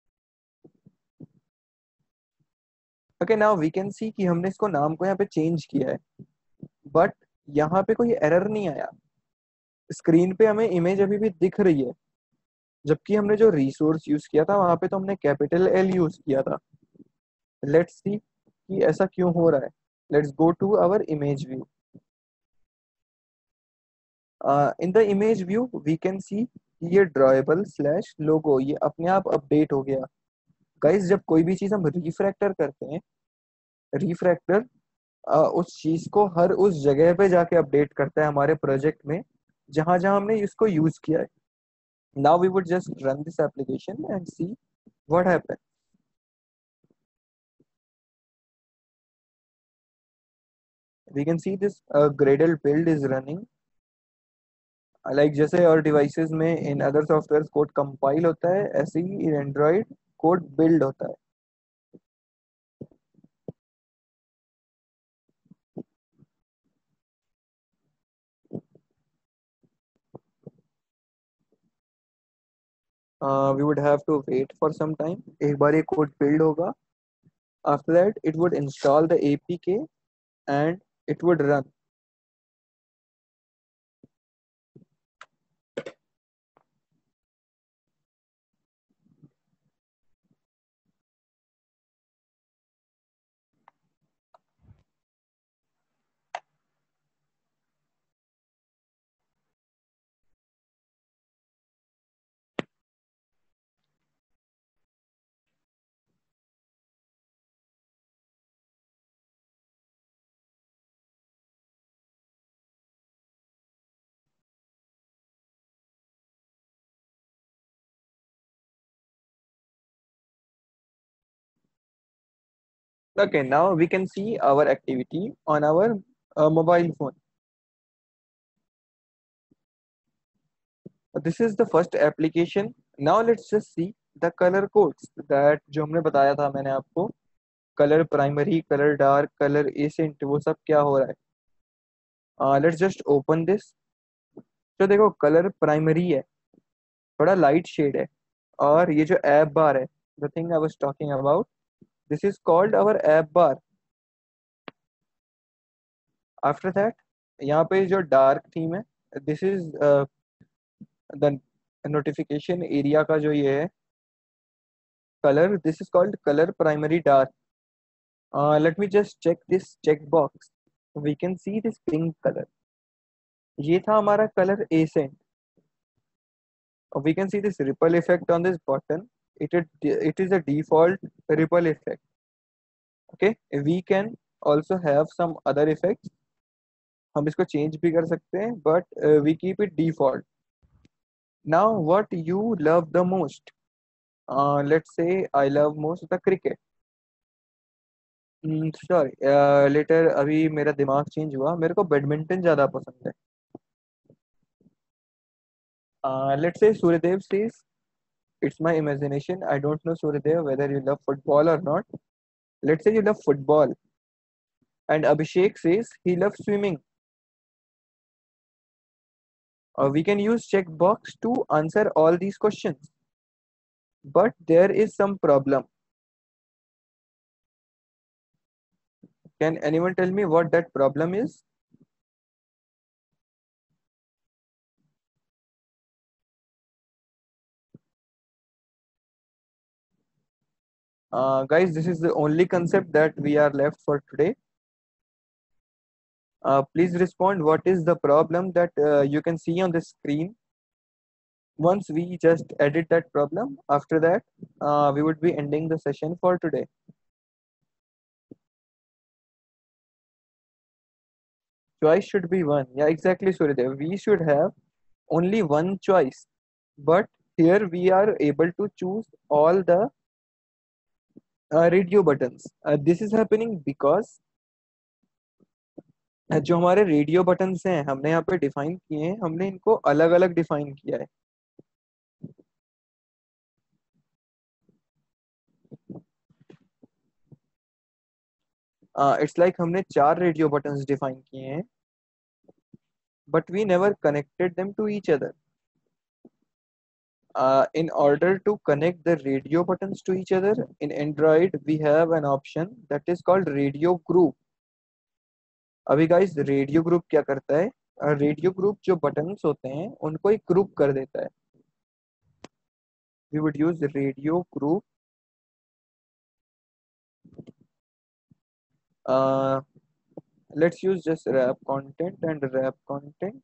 Okay, now we can see कि हमने इसको नाम को यहाँ पे change किया है, but यहाँ पे कोई एरर नहीं आया. स्क्रीन पे हमें इमेज अभी भी दिख रही है, जबकि हमने जो रिसोर्स यूज किया था वहां पे तो हमने कैपिटल एल यूज किया था. लेट्स सी कि ऐसा क्यों हो रहा है. Let's go to our image view. In the image view we can see ये ड्रॉएबल स्लैश लोगो ये अपने आप अपडेट हो गया. गाइस, जब कोई भी चीज हम रिफ्रैक्टर करते हैं, रिफ्रैक्टर उस चीज को हर उस जगह पे जाके अपडेट करता है हमारे प्रोजेक्ट में जहां जहां हमने इसको यूज किया है. Now we would just run this application and see what happen. We can see this gradle build is running. Like जैसे और डिवाइसेस में in other software code compile होता है, ऐसे ही इन एंड्रॉइड कोड बिल्ड होता है. We would have to wait for some time. एक बार ये कोड बिल्ड होगा, after that it would install the A P K and it would run. Okay, now we can see our activity on our uh, mobile phone. This is the first application. Now let's just see the color codes that जो हमने बताया था मैंने आपको, colour primary, colour dark, colour accent, वो सब क्या हो रहा है. Let's just open this. तो देखो कलर प्राइमरी है, थोड़ा लाइट शेड है, और ये जो ऐप बार है, the thing I was talking about, this is called our app bar. After that यहाँ पे जो डार्क थीम है, this is the notification area का जो ये है colour, this is called colour primary dark. Let me just check this check box. We can see this pink colour, ये था हमारा colour accent. We can see this ripple effect on this button. it is it is a default ripple effect. Okay, we can also have some other effects. हम इसको change भी कर सकते हैं, but we keep it default. Now what you love the most. Let's say I love most the cricket. Sorry later, अभी मेरा दिमाग change हुआ, मेरे को बैडमिंटन ज़्यादा पसंद है. Uh, let's say Suryadev says, it's my imagination. I don't know, Suryadev, whether you love football or not. Let's say you love football. And Abhishek says he loves swimming. Uh, we can use checkbox to answer all these questions. But there is some problem. Can anyone tell me what that problem is? Uh, guys, this is the only concept that we are left for today. Uh, please respond. What is the problem that uh, you can see on the screen? Once we just edit that problem, after that, uh, we would be ending the session for today. Choice should be one. Yeah, exactly, Suryadev. We should have only one choice. But here we are able to choose all the uh, radio buttons. Uh, this is happening because uh, जो हमारे radio buttons हैं हमने यहाँ पे define किए हैं, हमने इनको अलग अलग डिफाइन किया है. इट्स uh, लाइक like हमने चार रेडियो बटन्स डिफाइन किए हैं, but we never connected them to each other. Uh, in order to connect the radio buttons to each other, in Android we have an option that is called radio group. अभी guys radio group क्या करता है? Radio group जो buttons होते हैं उनको एक group कर देता है. We would use radio group. Uh, let's use just rap content and rap content.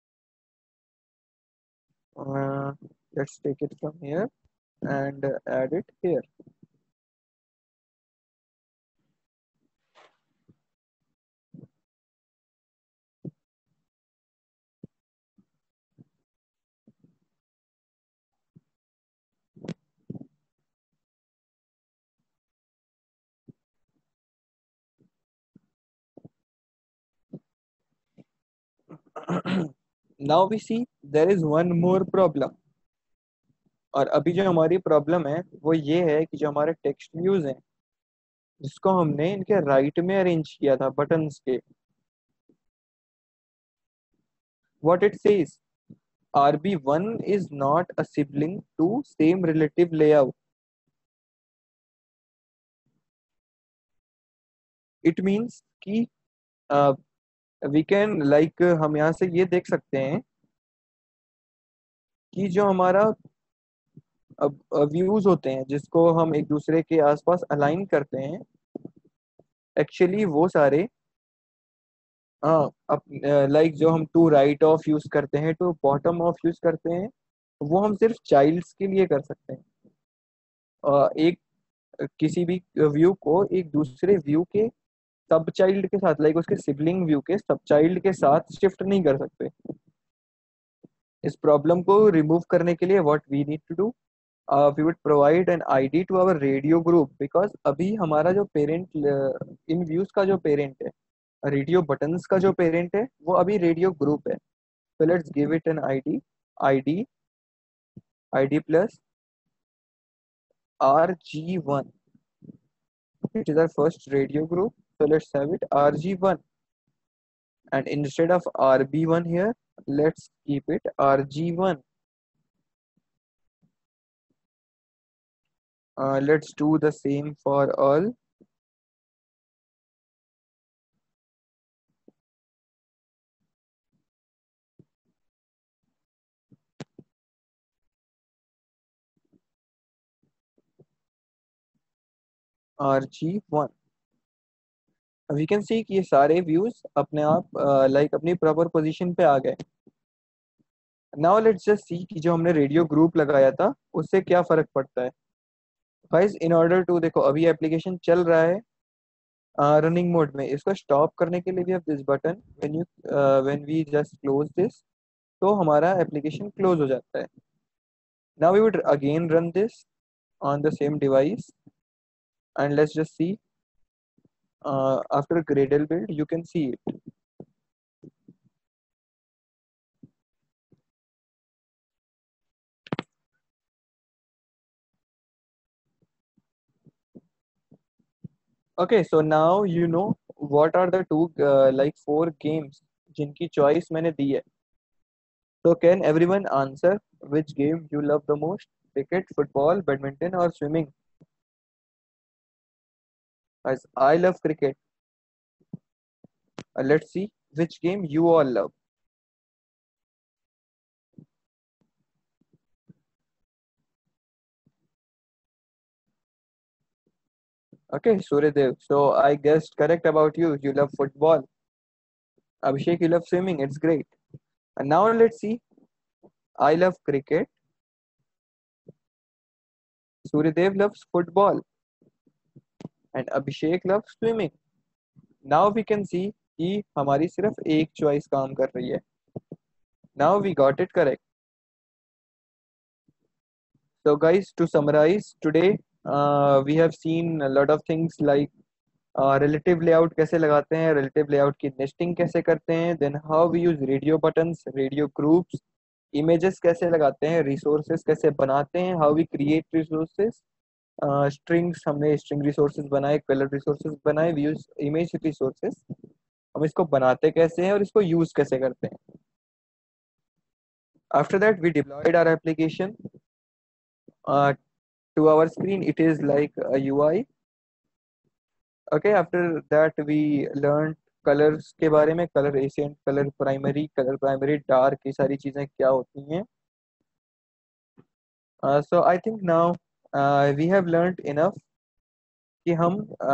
Uh, let's take it from here and add it here. Now we see there is one more problem. और अभी जो हमारी problem है वो ये है कि जो हमारे टेक्स्ट व्यूज हैं जिसको हमने इनके राइट में अरेंज किया था बटन्स के, what it says, R B one is not a sibling to same relative layout. It means कि वी कैन लाइक हम यहाँ से ये देख सकते हैं कि जो हमारा व्यूज होते हैं जिसको हम एक दूसरे के आसपास अलाइन करते हैं, एक्चुअली वो सारे हाँ लाइक जो हम टू राइट ऑफ यूज करते हैं, टू बॉटम ऑफ यूज करते हैं, वो हम सिर्फ चाइल्ड्स के लिए कर सकते हैं. अ, एक किसी भी व्यू को एक दूसरे व्यू के सब चाइल्ड के साथ, लाइक उसके सिबलिंग व्यू के सब चाइल्ड के साथ शिफ्ट नहीं कर सकते. इस प्रॉब्लम को रिमूव करने के लिए what we need to do, we would provide an ID to our radio group, because अभी हमारा जो पेरेंट इन व्यूज का जो पेरेंट है, रेडियो बटन्स का जो पेरेंट है, वो अभी रेडियो ग्रुप है. So let's give it an I D. I D I D plus R G one. It is our first radio group. So let's have it R G one. And instead of R B one here, let's keep it R G one. Uh, let's do the same for all. R G one. We can see कि ये सारे views अपने आप like अपनी proper position पे आ गए. Now let's just see कि जो हमने रेडियो ग्रुप लगाया था उससे क्या फर्क पड़ता है. गाइस इन ऑर्डर टू, देखो अभी एप्लीकेशन चल रहा है रनिंग मोड में, इसको स्टॉप करने के लिए भी this button, when you when we just close this, तो हमारा एप्लीकेशन क्लोज हो जाता है. Now we would again run this on the same device and let's just see uh, after Gradle build you can see it. Okay, so now you know what are the two uh, like four games जिनकी choice मैंने दी है. So can everyone answer which game you love the most? Cricket, football, badminton, or swimming? As I love cricket. Uh, let's see which game you all love. Okay, Suryadev. So I guessed correct about you. You love football. Abhishek, you love swimming. It's great. And now let's see. I love cricket. Suryadev loves football. And Abhishek loves swimming. Now we can see कि हमारी सिर्फ एक choice काम कर रही है. Now we got it correct. So guys, to summarize today, uh, we have seen a lot of things like relative layout कैसे लगाते हैं, रिलेटिव लेआउट की नेस्टिंग कैसे करते हैं, then how we use radio buttons, radio groups, images कैसे लगाते हैं, रिसोर्सेज कैसे बनाते हैं, how we create resources, strings हमने स्ट्रिंग रिसोर्सेज बनाए, कलर रिसोर्सेज बनाए, वी यूज इमेज रिसोर्सेज, हम इसको बनाते कैसे हैं और इसको यूज कैसे करते हैं. After that we deployed our application to our screen. It is like a U I. Okay, after that we learned colours के बारे में, colour accent, colour primary, colour primary dark, ये सारी चीज़ें क्या होती हैं. So I think now we have learned enough कि हम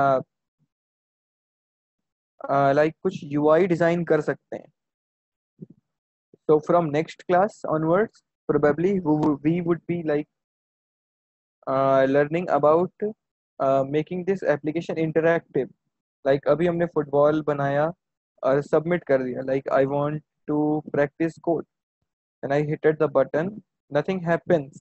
लाइक कुछ यूआई डिज़ाइन कर सकते हैं. So from next class onwards, probably we would, we would be like uh, learning about uh, making this application interactive. Like अभी हमने football बनाया और सबमिट कर दिया. Like I want to practice code and I hit the button, nothing happens.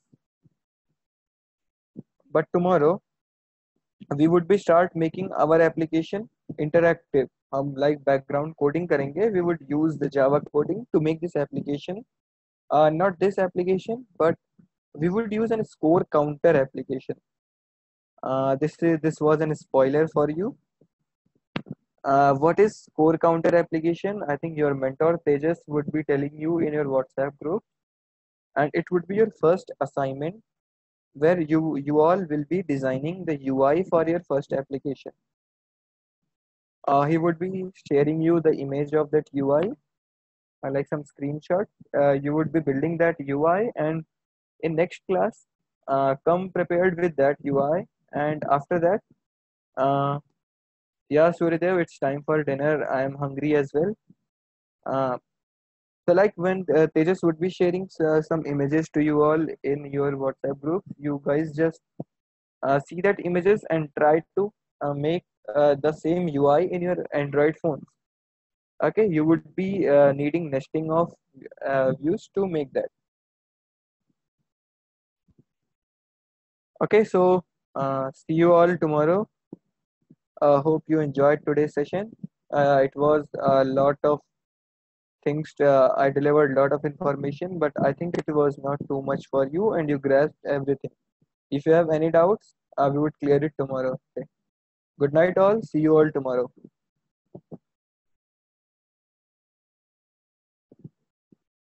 But tomorrow we would be start making our application interactive. हम like background coding करेंगे. We would use the Java coding to make this application. Uh, not this application, but we would use a score counter application. Uh, this is this was a spoiler for you. Uh, what is score counter application? I think your mentor Tejas would be telling you in your WhatsApp group, and it would be your first assignment where you you all will be designing the U I for your first application. Uh, he would be sharing you the image of that U I, uh, like some screenshot. Uh, you would be building that U I, and in next class, uh, come prepared with that U I. And after that, uh, yeah, Suryadev, it's time for dinner. I am hungry as well. Uh, so, like when uh, Tejas would be sharing uh, some images to you all in your WhatsApp group, you guys just uh, see that images and try to uh, make uh, the same U I in your Android phones. Okay, you would be uh, needing nesting of uh, views to make that. Okay, so uh, see you all tomorrow. Uh, hope you enjoyed today's session. Uh, it was a lot of things. Uh, I delivered a lot of information, but I think it was not too much for you, and you grasped everything. If you have any doubts, uh, we would clear it tomorrow. Okay. Good night, all. See you all tomorrow.